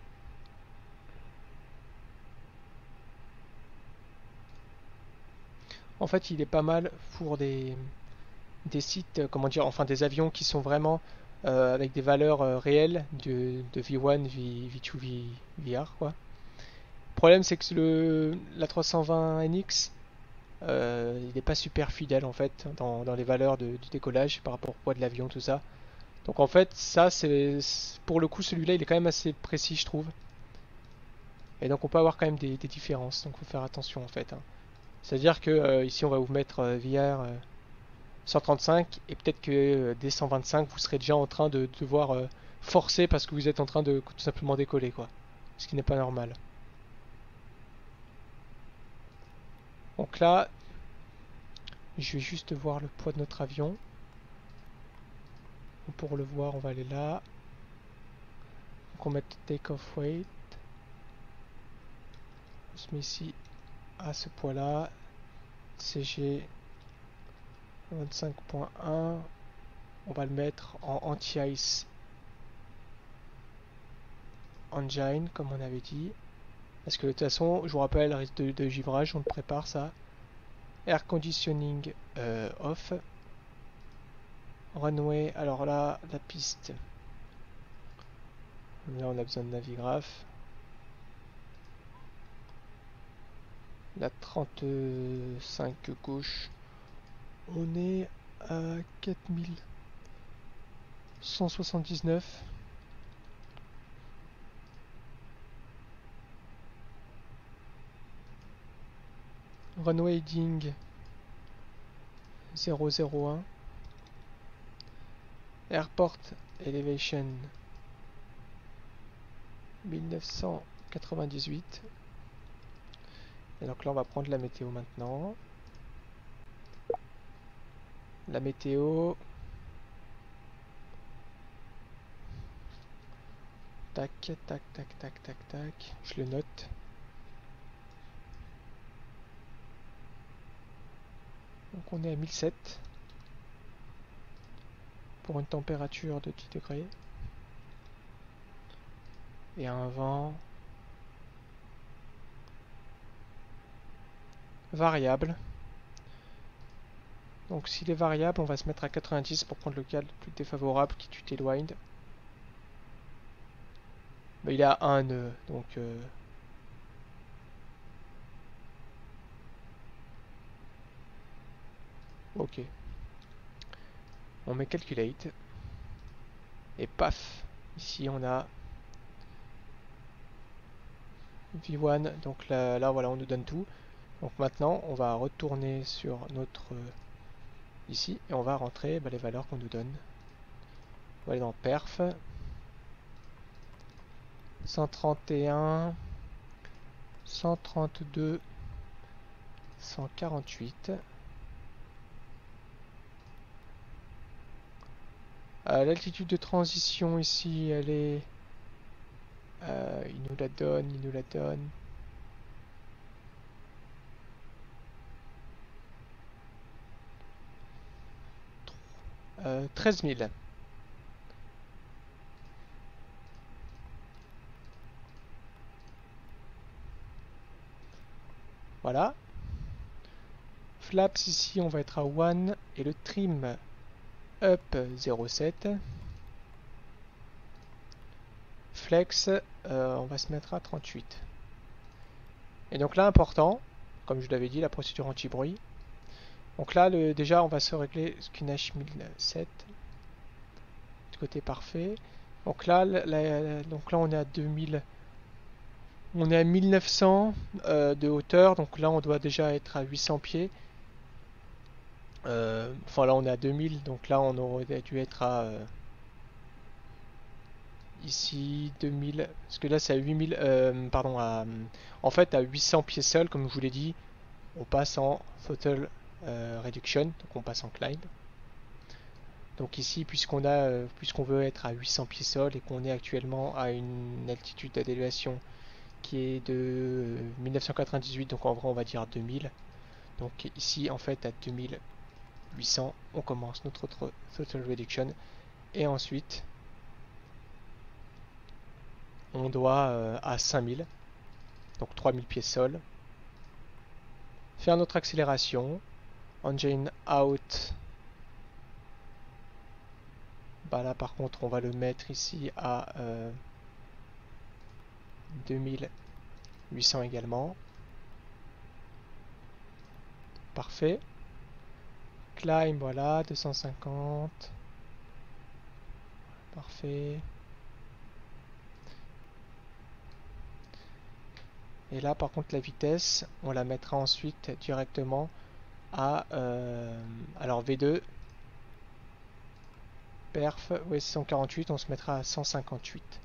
En fait il est pas mal pour des, des sites, comment dire, enfin des avions qui sont vraiment euh, avec des valeurs euh, réelles de, de V un, v, V2, v, VR quoi. Le problème c'est que le, la trois cent vingt N X Euh, il n'est pas super fidèle en fait dans, dans les valeurs de, du décollage par rapport au poids de l'avion, tout ça. Donc en fait, ça, c'est pour le coup, celui-là, il est quand même assez précis, je trouve. Et donc on peut avoir quand même des, des différences, donc il faut faire attention en fait. Hein. C'est-à-dire que euh, ici, on va vous mettre euh, V R euh, cent trente-cinq et peut-être que euh, dès cent vingt-cinq, vous serez déjà en train de devoir euh, forcer parce que vous êtes en train de tout simplement décoller, quoi. Ce qui n'est pas normal. Donc là, je vais juste voir le poids de notre avion. Pour le voir, on va aller là. Donc on met take off weight. On se met ici à ce poids là. C G vingt-cinq point un. On va le mettre en anti-ice engine comme on avait dit. Parce que de toute façon, je vous rappelle, risque de, de givrage, on le prépare ça. Air conditioning euh, off. Runway, alors là, la piste. Là, on a besoin de navigraphe. La trente-cinq gauche. On est à quatre mille cent soixante-dix-neuf. Runway heading zéro zéro un. Airport elevation mille neuf cent quatre-vingt-dix-huit. Et donc là on va prendre la météo maintenant. La météo. Tac, tac, tac, tac, tac, tac. Je le note. Donc on est à mille sept pour une température de dix degrés. Et un vent variable. Donc s'il est variable, on va se mettre à quatre-vingt-dix pour prendre le cas le plus défavorable qui tue Tailwind. Mais il est à un nœud, donc... Euh... Ok. On met Calculate. Et paf, ici on a V un, donc là, là voilà, on nous donne tout. Donc maintenant on va retourner sur notre ici et on va rentrer bah, les valeurs qu'on nous donne. On va aller dans perf, cent trente et un, cent trente-deux, cent quarante-huit. Euh, l'altitude de transition ici elle est euh, il nous la donne, il nous la donne. Euh, treize mille. Voilà. Flaps ici on va être à un et le trim up zéro virgule sept. Flex euh, on va se mettre à trente-huit. Et donc là important, comme je l'avais dit, la procédure anti-bruit. Donc là le, déjà on va se régler Skinnach mille sept. Du côté parfait. Donc là, la, la, donc là on est à deux mille. On est à mille neuf cents euh, de hauteur, donc là on doit déjà être à huit cents pieds. Euh, enfin là on est à deux mille, donc là on aurait dû être à euh, ici deux mille, parce que là c'est à huit mille, euh, pardon, à, en fait à huit cents pieds sol, comme je vous l'ai dit, on passe en Throttle euh, Reduction, donc on passe en climb. Donc ici, puisqu'on a, euh, puisqu'on veut être à huit cents pieds sol et qu'on est actuellement à une altitude d'élévation qui est de euh, mille neuf cent quatre-vingt-dix-huit, donc en vrai on va dire deux mille. Donc ici en fait à deux mille huit cents, on commence notre Throttle Reduction et ensuite on doit euh, à cinq mille, donc trois mille pieds sol, faire notre accélération. Engine out, bah là par contre on va le mettre ici à euh, deux mille huit cents également. Parfait. Climb, voilà, deux cent cinquante. Parfait. Et là par contre la vitesse, on la mettra ensuite directement à euh, alors V deux. Perf, ouais cent quarante-huit, on se mettra à cent cinquante-huit.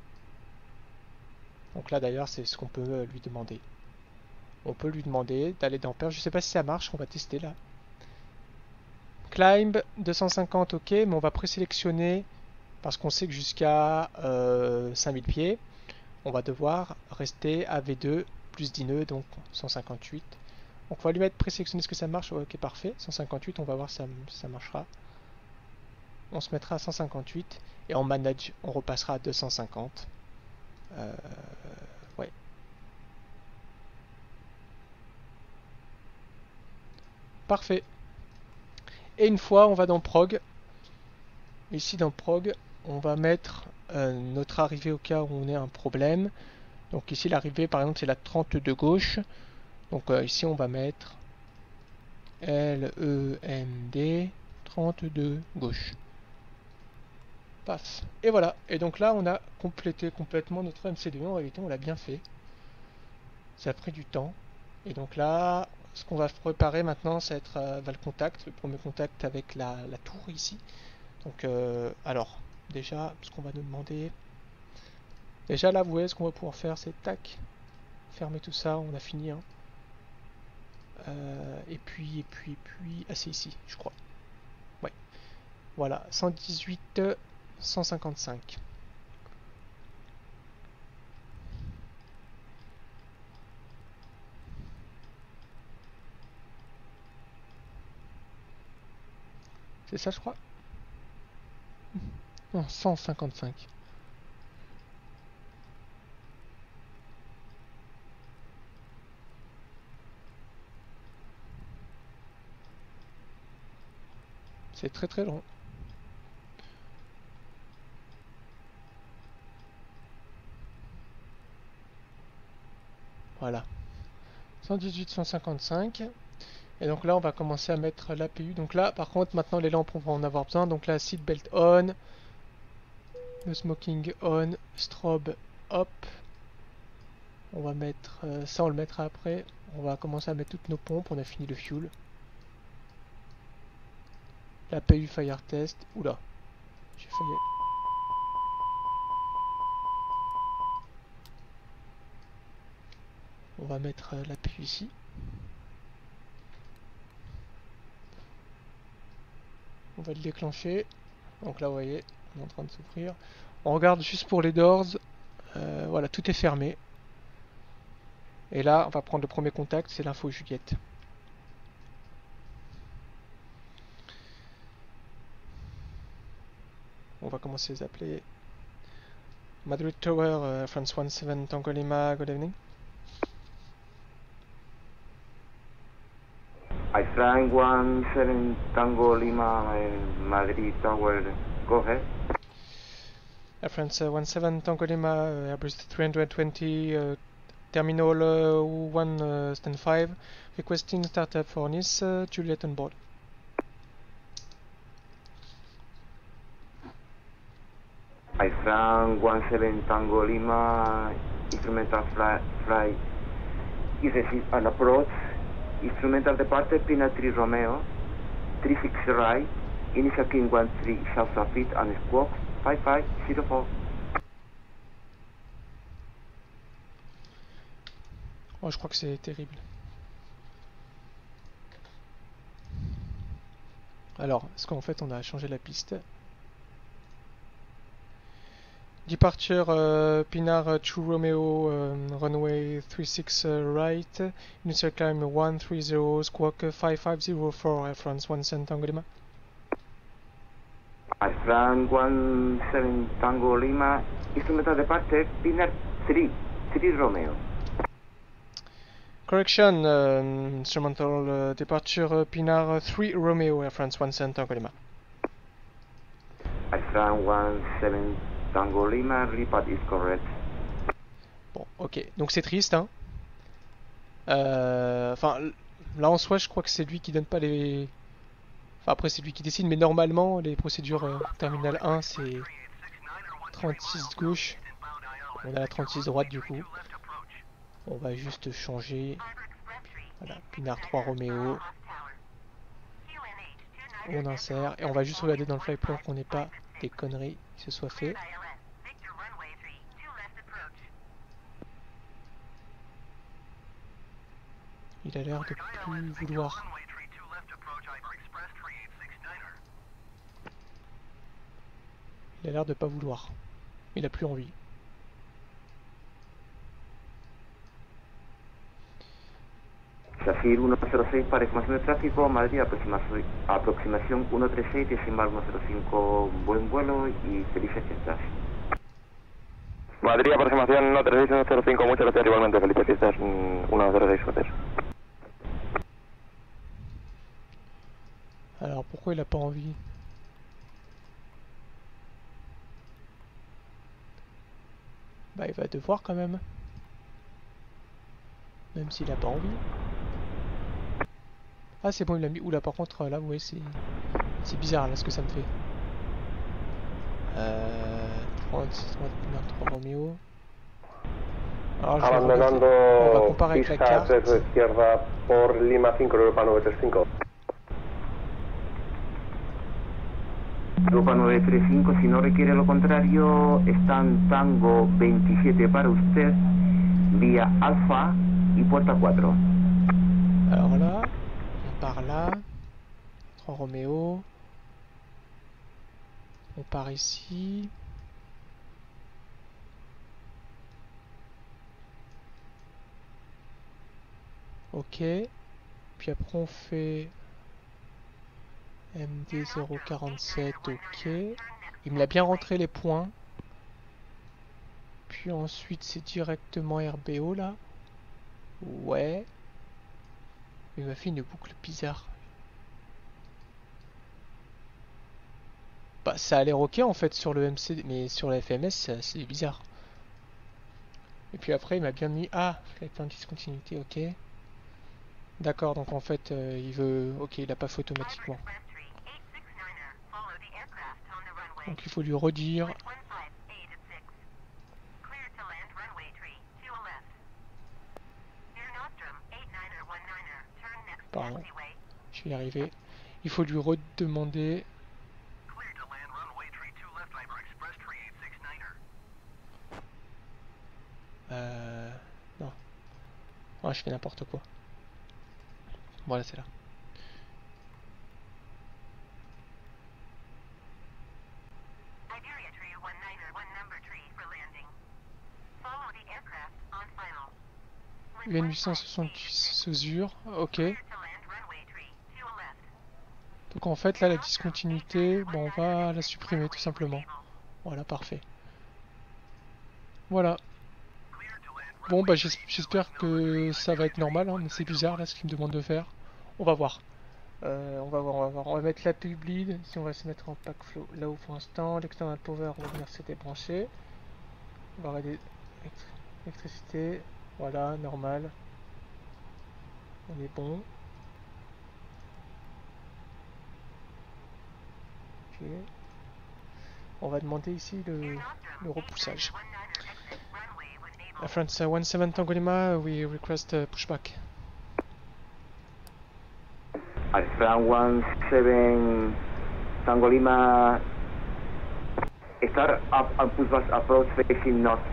Donc là d'ailleurs c'est ce qu'on peut lui demander. On peut lui demander d'aller dans perf, je sais pas si ça marche, on va tester là. Climb deux cent cinquante, ok, mais on va présélectionner parce qu'on sait que jusqu'à euh, cinq mille pieds, on va devoir rester à V deux plus dix nœuds, donc cent cinquante-huit. Donc on va lui mettre présélectionner, est-ce que ça marche? Ok, parfait, cent cinquante-huit, on va voir si ça, ça marchera. On se mettra à cent cinquante-huit et en manage, on repassera à deux cent cinquante. Euh, ouais. Parfait. Et une fois, on va dans prog. Ici dans prog, on va mettre euh, notre arrivée au cas où on ait un problème. Donc ici l'arrivée par exemple c'est la trente-deux gauche. Donc euh, ici on va mettre L E M D trente-deux gauche. Paf. Et voilà. Et donc là on a complété complètement notre M C deux. En réalité on l'a bien fait. Ça a pris du temps. Et donc là, ce qu'on va préparer maintenant, ça va être euh, va le contact, le premier contact avec la, la tour ici. Donc euh, alors, déjà, ce qu'on va nous demander. Déjà là, vous voyez ce qu'on va pouvoir faire, c'est tac, fermer tout ça, on a fini. Hein. Euh, et puis, et puis, et puis, ah c'est ici, je crois. Ouais. Voilà, cent dix-huit, cent cinquante-cinq. C'est ça, je crois. Non, cent cinquante-cinq. C'est très très long. Voilà. cent dix-huit cent cinquante-cinq. Et donc là, on va commencer à mettre l'A P U. Donc là, par contre, maintenant les lampes, on va en avoir besoin. Donc là, seatbelt on, le smoking on, strobe up. On va mettre euh, ça, on le mettra après. On va commencer à mettre toutes nos pompes. On a fini le fuel. L'A P U fire test. Oula, j'ai failli. On va mettre euh, l'A P U ici. On va le déclencher. Donc là, vous voyez, on est en train de s'ouvrir. On regarde juste pour les doors. Euh, voilà, tout est fermé. Et là, on va prendre le premier contact, c'est l'info Juliette. On va commencer à les appeler. Madrid Tower, uh, France one seven Tango Lima, good evening. I Frank one seven Tango Lima, uh, Madrid Tower, go ahead. Air France uh, one seven Tango Lima, uh, Airbus three twenty, uh, Terminal uh, one uh, stand five, requesting startup for Nice, uh, Juliet on board. I Frank one seven Tango Lima, instrumental fly, fly is received an approach, instrumental departure, Pina three Romeo, three six right, initial King one three south of it and squawk five five zero four. Oh, je crois que c'est terrible. Alors, est-ce qu'en fait on a changé la piste? Departure uh, Pinar two Romeo, um, runway three six uh, right, initial climb one three zero, squawk five five zero four, Air France one seven Tango Lima. Air France one seven Tango Lima, instrumental departure, Pinar three, three Romeo. Correction, um, instrumental uh, departure uh, Pinar three Romeo, Air France one seven Tango Lima. Air France one seven Tango Lima, report is correct. Bon, ok, donc c'est triste, hein. Euh, Enfin, là en soi, je crois que c'est lui qui donne pas les... Enfin, après, c'est lui qui décide, mais normalement, les procédures euh, terminal un, c'est trente-six gauche. On a la trente-six droite, du coup. On va juste changer. Voilà, Pinard trois Roméo. On insère. Et on va juste regarder dans le flyplan qu'on n'ait pas des conneries qui se soient fait. Il a l'air de plus vouloir. Il a l'air de pas vouloir. Il a plus envie. Zafir uno cero seis para información de tráfico, Madrid, aproximación, aproximación uno tres seis, decimal uno cero cinco, buen vuelo y felices fiestas. Madrid, aproximación uno tres seis, uno cero cinco, muchas gracias igualmente, felices fiestas, uno cero seis, gracias. Alors pourquoi il a pas envie? Bah il va devoir quand même. Même s'il a pas envie. Ah c'est bon, il l'a mis. Oula, par contre là, ouais, c'est c'est bizarre là ce que ça me fait. Euh... trente-six, trois Roméo. Alors je vais regarder. On va comparer avec la carte. Por Lima cinco, Europa nueve tres cinco. Europa nueve tres cinco, si no requiere lo contrario, están Tango veintisiete para usted, vía Alfa y puerta cuatro. Alors là, on part là, trois Roméo, on part ici. Ok, puis après on fait M D zéro quarante-sept, ok. Il me l'a bien rentré les points. Puis ensuite c'est directement R B O là. Ouais. Il m'a fait une boucle bizarre. Bah, ça a l'air ok en fait sur le M C D, mais sur la F M S, c'est bizarre. Et puis après, il m'a bien mis... Ah, flight plan discontinuité, ok. D'accord, donc en fait, euh, il veut... Ok, il a pas fait automatiquement. Donc il faut lui redire... Pardon, je vais y arriver. Il faut lui redemander... Euh... Non. Ah, je fais n'importe quoi. Voilà, c'est là. U N huit cent soixante-huit Saussure, ok. Donc en fait là la discontinuité, bon, on va la supprimer tout simplement. Voilà, parfait. Voilà. Bon bah j'espère que ça va être normal, hein, mais c'est bizarre là ce qu'il me demande de faire. On va voir. Euh, on va voir, on va voir. On va mettre la pub bleed. Si on va se mettre en pack flow là-haut pour l'instant. L'external power, on va venir se débrancher. On va arrêter l'électricité. Voilà, normal. On est bon. Ok. On va demander ici le, le repoussage. Uh, France uh, one seven Tango Lima, we request uh, pushback. Alfa one seven Tango Lima, start up and pushback approach facing north.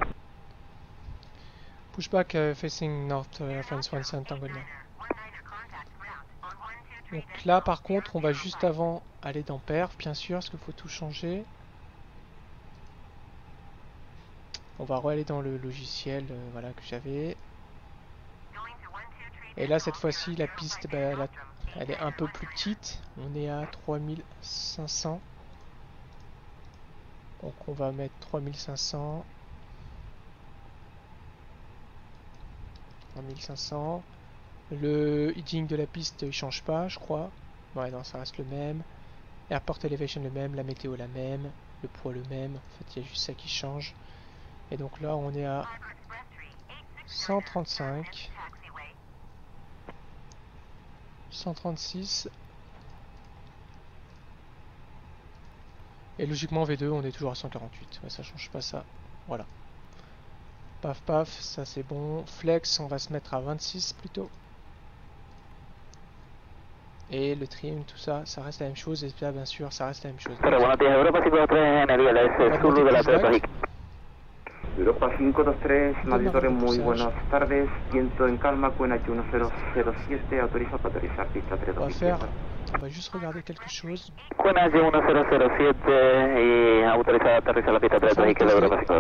Pushback uh, facing north, uh, France one seven Tango Lima. Donc là par contre on va juste avant aller dans perf bien sûr parce qu'il faut tout changer. On va re-aller dans le logiciel euh, voilà, que j'avais. Et là cette fois-ci la piste bah, elle, a, elle est un peu plus petite. On est à trois mille cinq cents. Donc on va mettre trois mille cinq cents. trois mille cinq cents. Le heading de la piste il change pas je crois. Ouais non ça reste le même. Airport elevation le même, la météo la même, le poids le même. En fait il y a juste ça qui change. Et donc là on est à cent trente-cinq, cent trente-six. Et logiquement V deux on est toujours à cent quarante-huit. Ouais, ça change pas ça. Voilà. Paf paf, ça c'est bon. Flex on va se mettre à vingt-six plutôt. Et le trim, tout ça, ça reste la même chose. Et là bien sûr ça reste la même chose. Europa cinq dos tres, Madrid Torre, muy buenas tardes, viento en calma, Cuenach uno cero cero siete, autoriza para aterrizar pista tres dos. On va faire, on va juste regarder quelque chose. Cuenach uno cero cero siete y autorizada aterrizar la pista tres dos y que Europa cinco.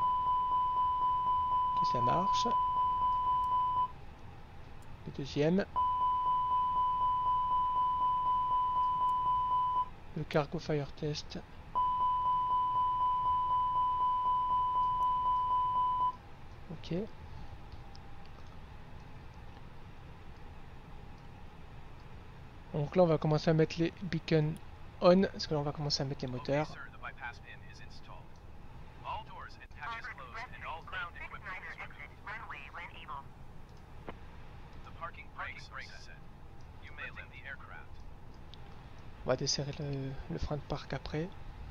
Ok, ça marche. Le deuxième. Le cargo fire test. Ok. Donc là on va commencer à mettre les beacons on, parce que là on va commencer à mettre les moteurs. On va desserrer le, le frein de parc après.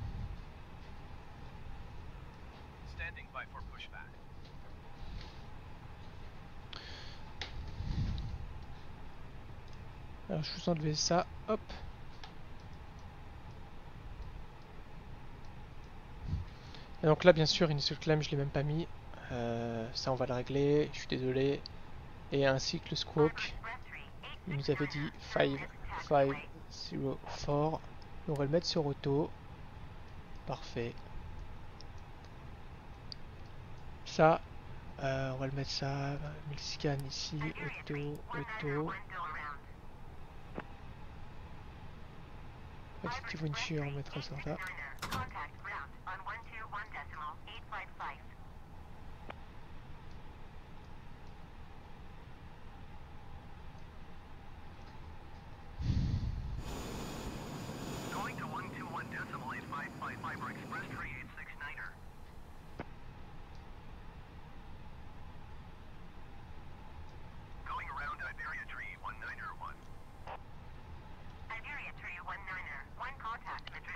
Alors je vous enlever ça, hop. Et donc là bien sûr initial climb je l'ai même pas mis. Euh, ça on va le régler, je suis désolé. Et ainsi que le squawk. Il nous avait dit cinq cinq zéro quatre. On va le mettre sur auto. Parfait. Ça, euh, on va le mettre ça. mille scan ici, auto, auto. Active Windshield, on mettra ça là.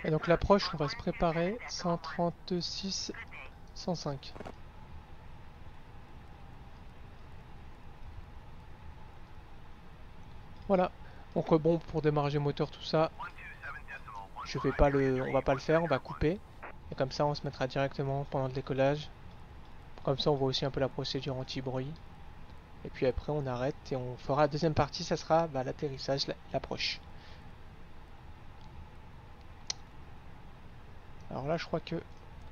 Et donc l'approche, on va se préparer. cent trente-six, cent cinq. Voilà. Donc bon, pour démarrer le moteur, tout ça, je vais pas le, on va pas le faire, on va couper. Et comme ça, on se mettra directement pendant le décollage. Comme ça, on voit aussi un peu la procédure anti-bruit. Et puis après, on arrête et on fera la deuxième partie, ça sera bah, l'atterrissage, l'approche. Alors là, je crois que...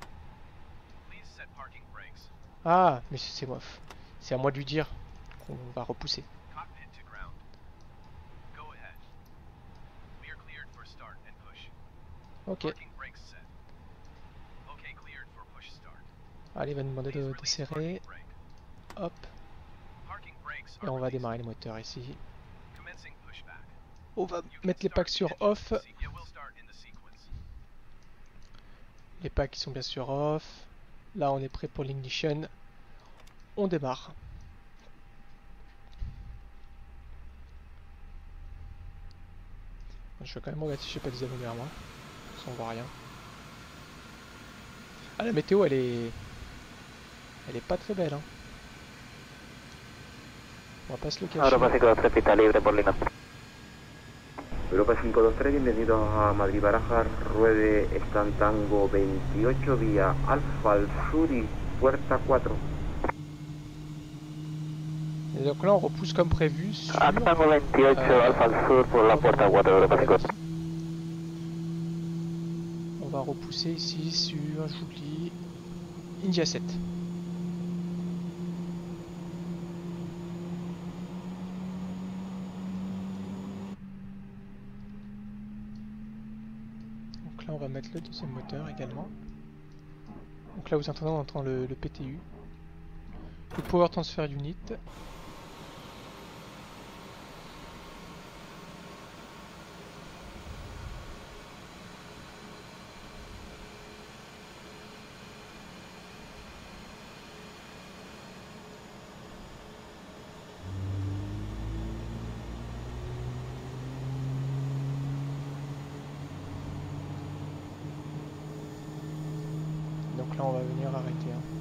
Ah, mais c'est mof. C'est à moi de lui dire qu'on va repousser. Ok. Allez, il va nous demander de, de serrer. Hop. Et on va démarrer les moteurs ici. On va mettre les packs sur off. Les packs sont bien sûr off. Là, on est prêt pour l'ignition. On démarre. Je vais quand même regarder si je n'ai pas des avions derrière moi. On voit rien. Ah, la météo, elle est... Elle est pas très belle, hein. On va pas se le cacher. Europa cinco dos tres, pista libre por Lima. Europa cinco dos tres, bienvenidos a Madrid Barajas, ruede Stan Tango veintiocho vía Alfa al sur y puerta cuatro. Et donc là on repousse comme prévu sur... Tango veintiocho, euh, Alfa al sur pour la puerta cuatro, Europa cinco. On va repousser ici sur, j'oublie, India sept. Donc là on va mettre le deuxième moteur également. Donc là vous entendez, on entend le, le P T U. Le Power Transfer Unit. Donc là on va venir arrêter. Hein.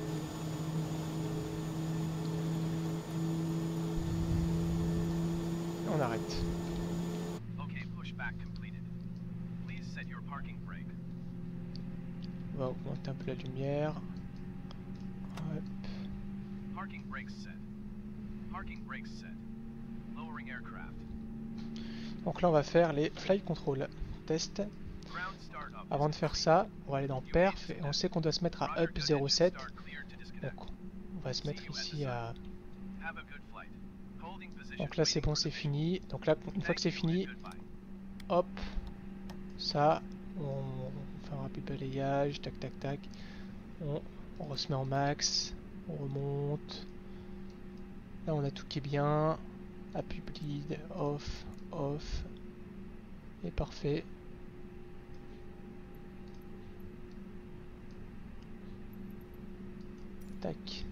On arrête. On va augmenter un peu la lumière. Hop. Donc là on va faire les flight control test. Avant de faire ça, on va aller dans perf et on sait qu'on doit se mettre à up zéro sept. Donc on va se mettre ici à... Donc là c'est bon, c'est fini. Donc là une fois que c'est fini, hop, ça, on, on fait un rapide balayage, tac tac tac. On, on se met en max, on remonte. Là on a tout qui est bien. Appui bleed, off, off. Et parfait. Tac.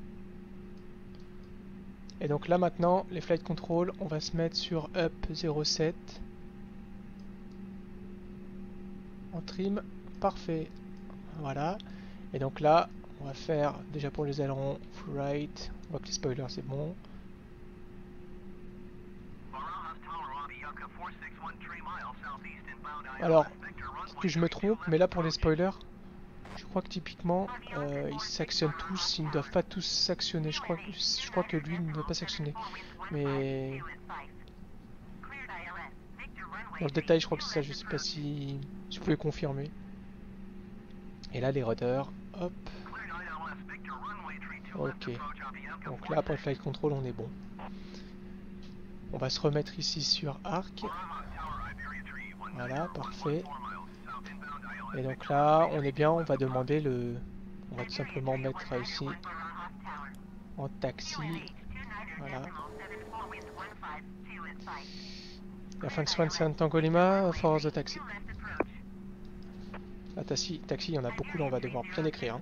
Et donc là maintenant, les flight control, on va se mettre sur up zéro sept. En trim, parfait. Voilà. Et donc là, on va faire déjà pour les ailerons full right. On voit que les spoilers c'est bon. Alors, que je me trompe, mais là pour les spoilers, je crois que typiquement euh, ils s'actionnent tous, ils ne doivent pas tous s'actionner. Je crois, je crois que lui ne doit pas s'actionner. Mais dans le détail, je crois que c'est ça. Je sais pas si, si vous pouvez confirmer. Et là, les rudder, hop. Ok. Donc là, pour le flight control, on est bon. On va se remettre ici sur arc. Voilà, parfait. Et donc là, on est bien, on va demander le... On va tout simplement mettre ici en taxi. Voilà. La fin de Swan Tango Lima for the taxi. La taxi, taxi, il y en a beaucoup, là on va devoir bien écrire. Hein.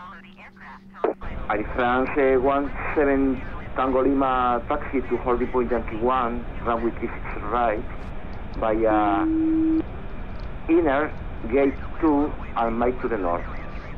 Air France one seven Tango Lima taxi to holding point Yankee one, runway three six right, via inner Gate two, Almay to the north.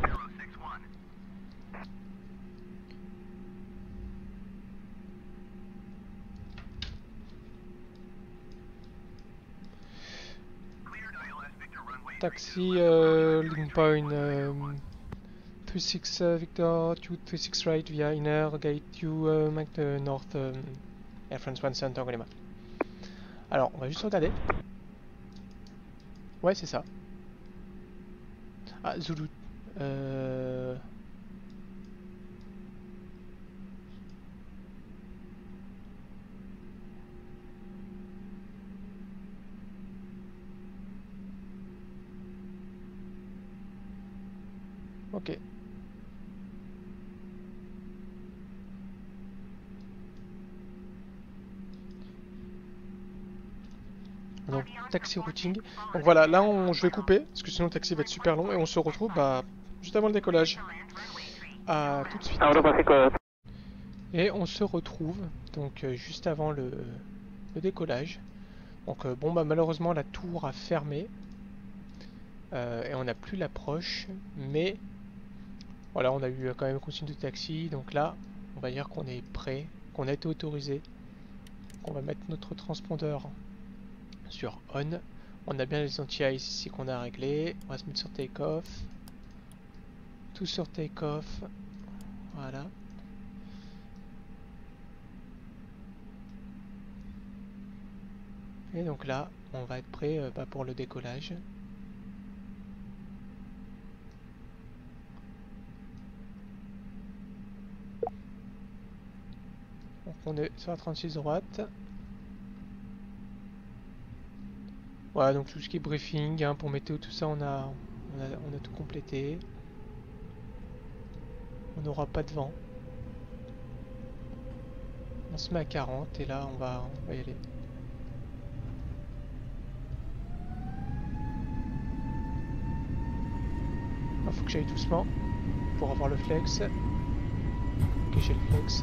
Taxi, uh, link point um, three six uh, Victor, two three six right via inner gate two, uh, Mac the north, um, Air France one Center Golema. Alors, on va juste regarder. Ouais, c'est ça. Ah, Zulu. Euh... Ok. Donc taxi routing. Donc voilà, là on, je vais couper parce que sinon le taxi va être super long et on se retrouve bah, juste avant le décollage. À tout de suite. Et on se retrouve donc euh, juste avant le, le décollage. Donc euh, bon bah malheureusement la tour a fermé euh, et on n'a plus l'approche, mais voilà, on a eu quand même une consigne de taxi, donc là on va dire qu'on est prêt, qu'on a été autorisé. Donc on va mettre notre transpondeur sur on. On a bien les anti-ice ici qu'on a réglé. On va se mettre sur take-off. Tout sur take-off. Voilà. Et donc là, on va être prêt euh, bah, pour le décollage. Donc on est sur la trente-six droite. Voilà, donc tout ce qui est briefing, hein, pour météo, tout ça, on a, on a, on a tout complété. On n'aura pas de vent. On se met à quarante et là, on va, on va y aller. Il faut que j'aille doucement pour avoir le flex. Ok, j'ai le flex.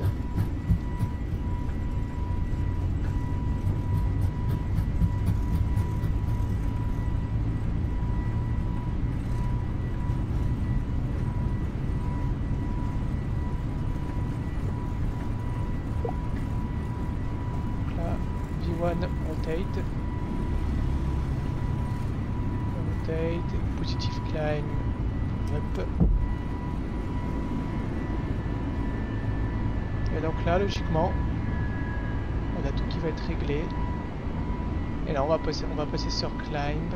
Rotate. Rotate. Positive climb. Up. Et donc là, logiquement, on a tout qui va être réglé. Et là, on va passer, on va passer sur climb.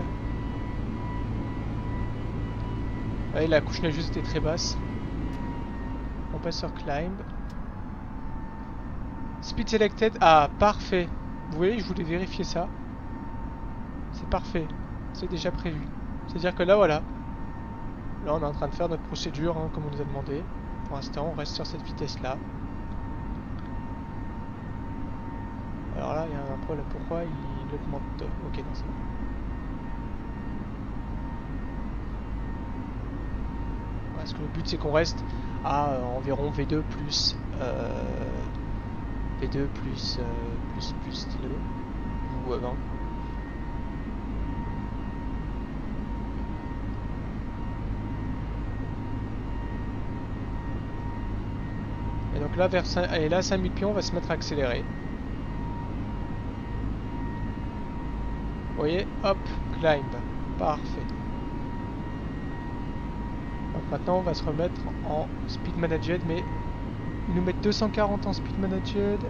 Allez, la couche neigeuse était très basse. On passe sur climb. Speed selected. Ah, parfait. Vous voyez, je voulais vérifier ça. C'est parfait. C'est déjà prévu. C'est-à-dire que là, voilà. Là, on est en train de faire notre procédure, hein, comme on nous a demandé. Pour l'instant, on reste sur cette vitesse-là. Alors là, il y a un problème. Pourquoi il augmente? Ok, non, c'est bon. Parce que le but, c'est qu'on reste à euh, environ V deux plus... Euh, V deux plus, euh, plus, plus stylo, ou avant. Et donc là, vers cinq, et là, cinq mille pieds, on va se mettre à accélérer. Vous voyez, hop, climb, parfait. Donc maintenant, on va se remettre en speed managed, mais ils nous mettent deux cent quarante en speed managed.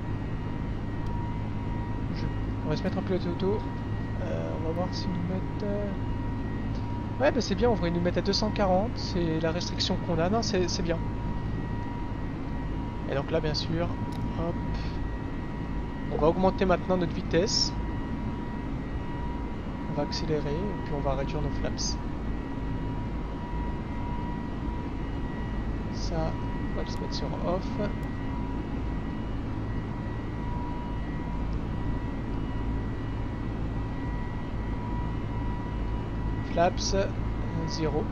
Je... On va se mettre en pilote auto. Euh, on va voir s'ils nous mettent... Euh... Ouais, bah c'est bien, on devrait nous mettre à deux cent quarante. C'est la restriction qu'on a. Non, c'est bien. Et donc là, bien sûr, hop. On va augmenter maintenant notre vitesse. On va accélérer et puis on va réduire nos flaps. Ça... On va se mettre sur off. Flaps zéro.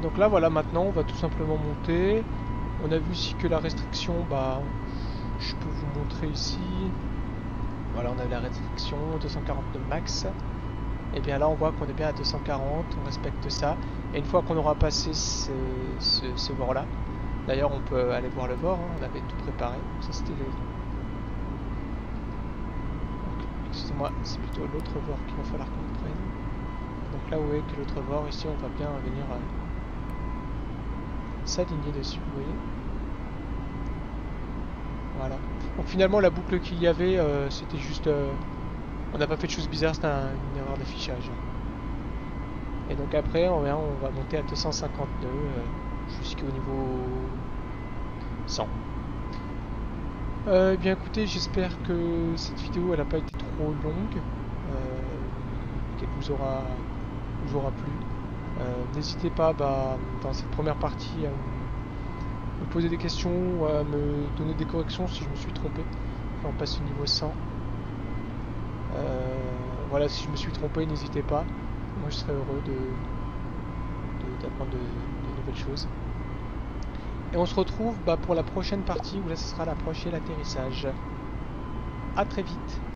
Donc là voilà, maintenant on va tout simplement monter. On a vu ici que la restriction, bah je peux vous montrer ici. Voilà, on a la restriction deux cent quarante-neuf max. Et bien là on voit qu'on est bien à deux cent quarante, on respecte ça. Et une fois qu'on aura passé ce, ce, ce vor là, d'ailleurs on peut aller voir le vor, hein, on avait tout préparé. Ça c'était le... Excusez-moi, c'est plutôt l'autre vor qu'il va falloir qu'on prenne. Donc là où est que l'autre vor, ici on va bien venir euh, s'aligner dessus, vous voyez. Voilà. Donc finalement la boucle qu'il y avait, euh, c'était juste... Euh, on n'a pas fait de choses bizarres, c'était un, une erreur d'affichage. Et donc après, on va, on va monter à deux cent cinquante nœuds euh, jusqu'au niveau cent. Euh, eh bien écoutez, j'espère que cette vidéo elle n'a pas été trop longue, euh, qu'elle vous aura, vous aura plu. Euh, N'hésitez pas bah, dans cette première partie à me poser des questions ou à me donner des corrections si je me suis trompé. Enfin, on passe au niveau cent. Euh, voilà, si je me suis trompé, n'hésitez pas. Moi je serais heureux de d'apprendre de, de, de nouvelles choses. Et on se retrouve bah, pour la prochaine partie où là ce sera l'approche et l'atterrissage. A très vite.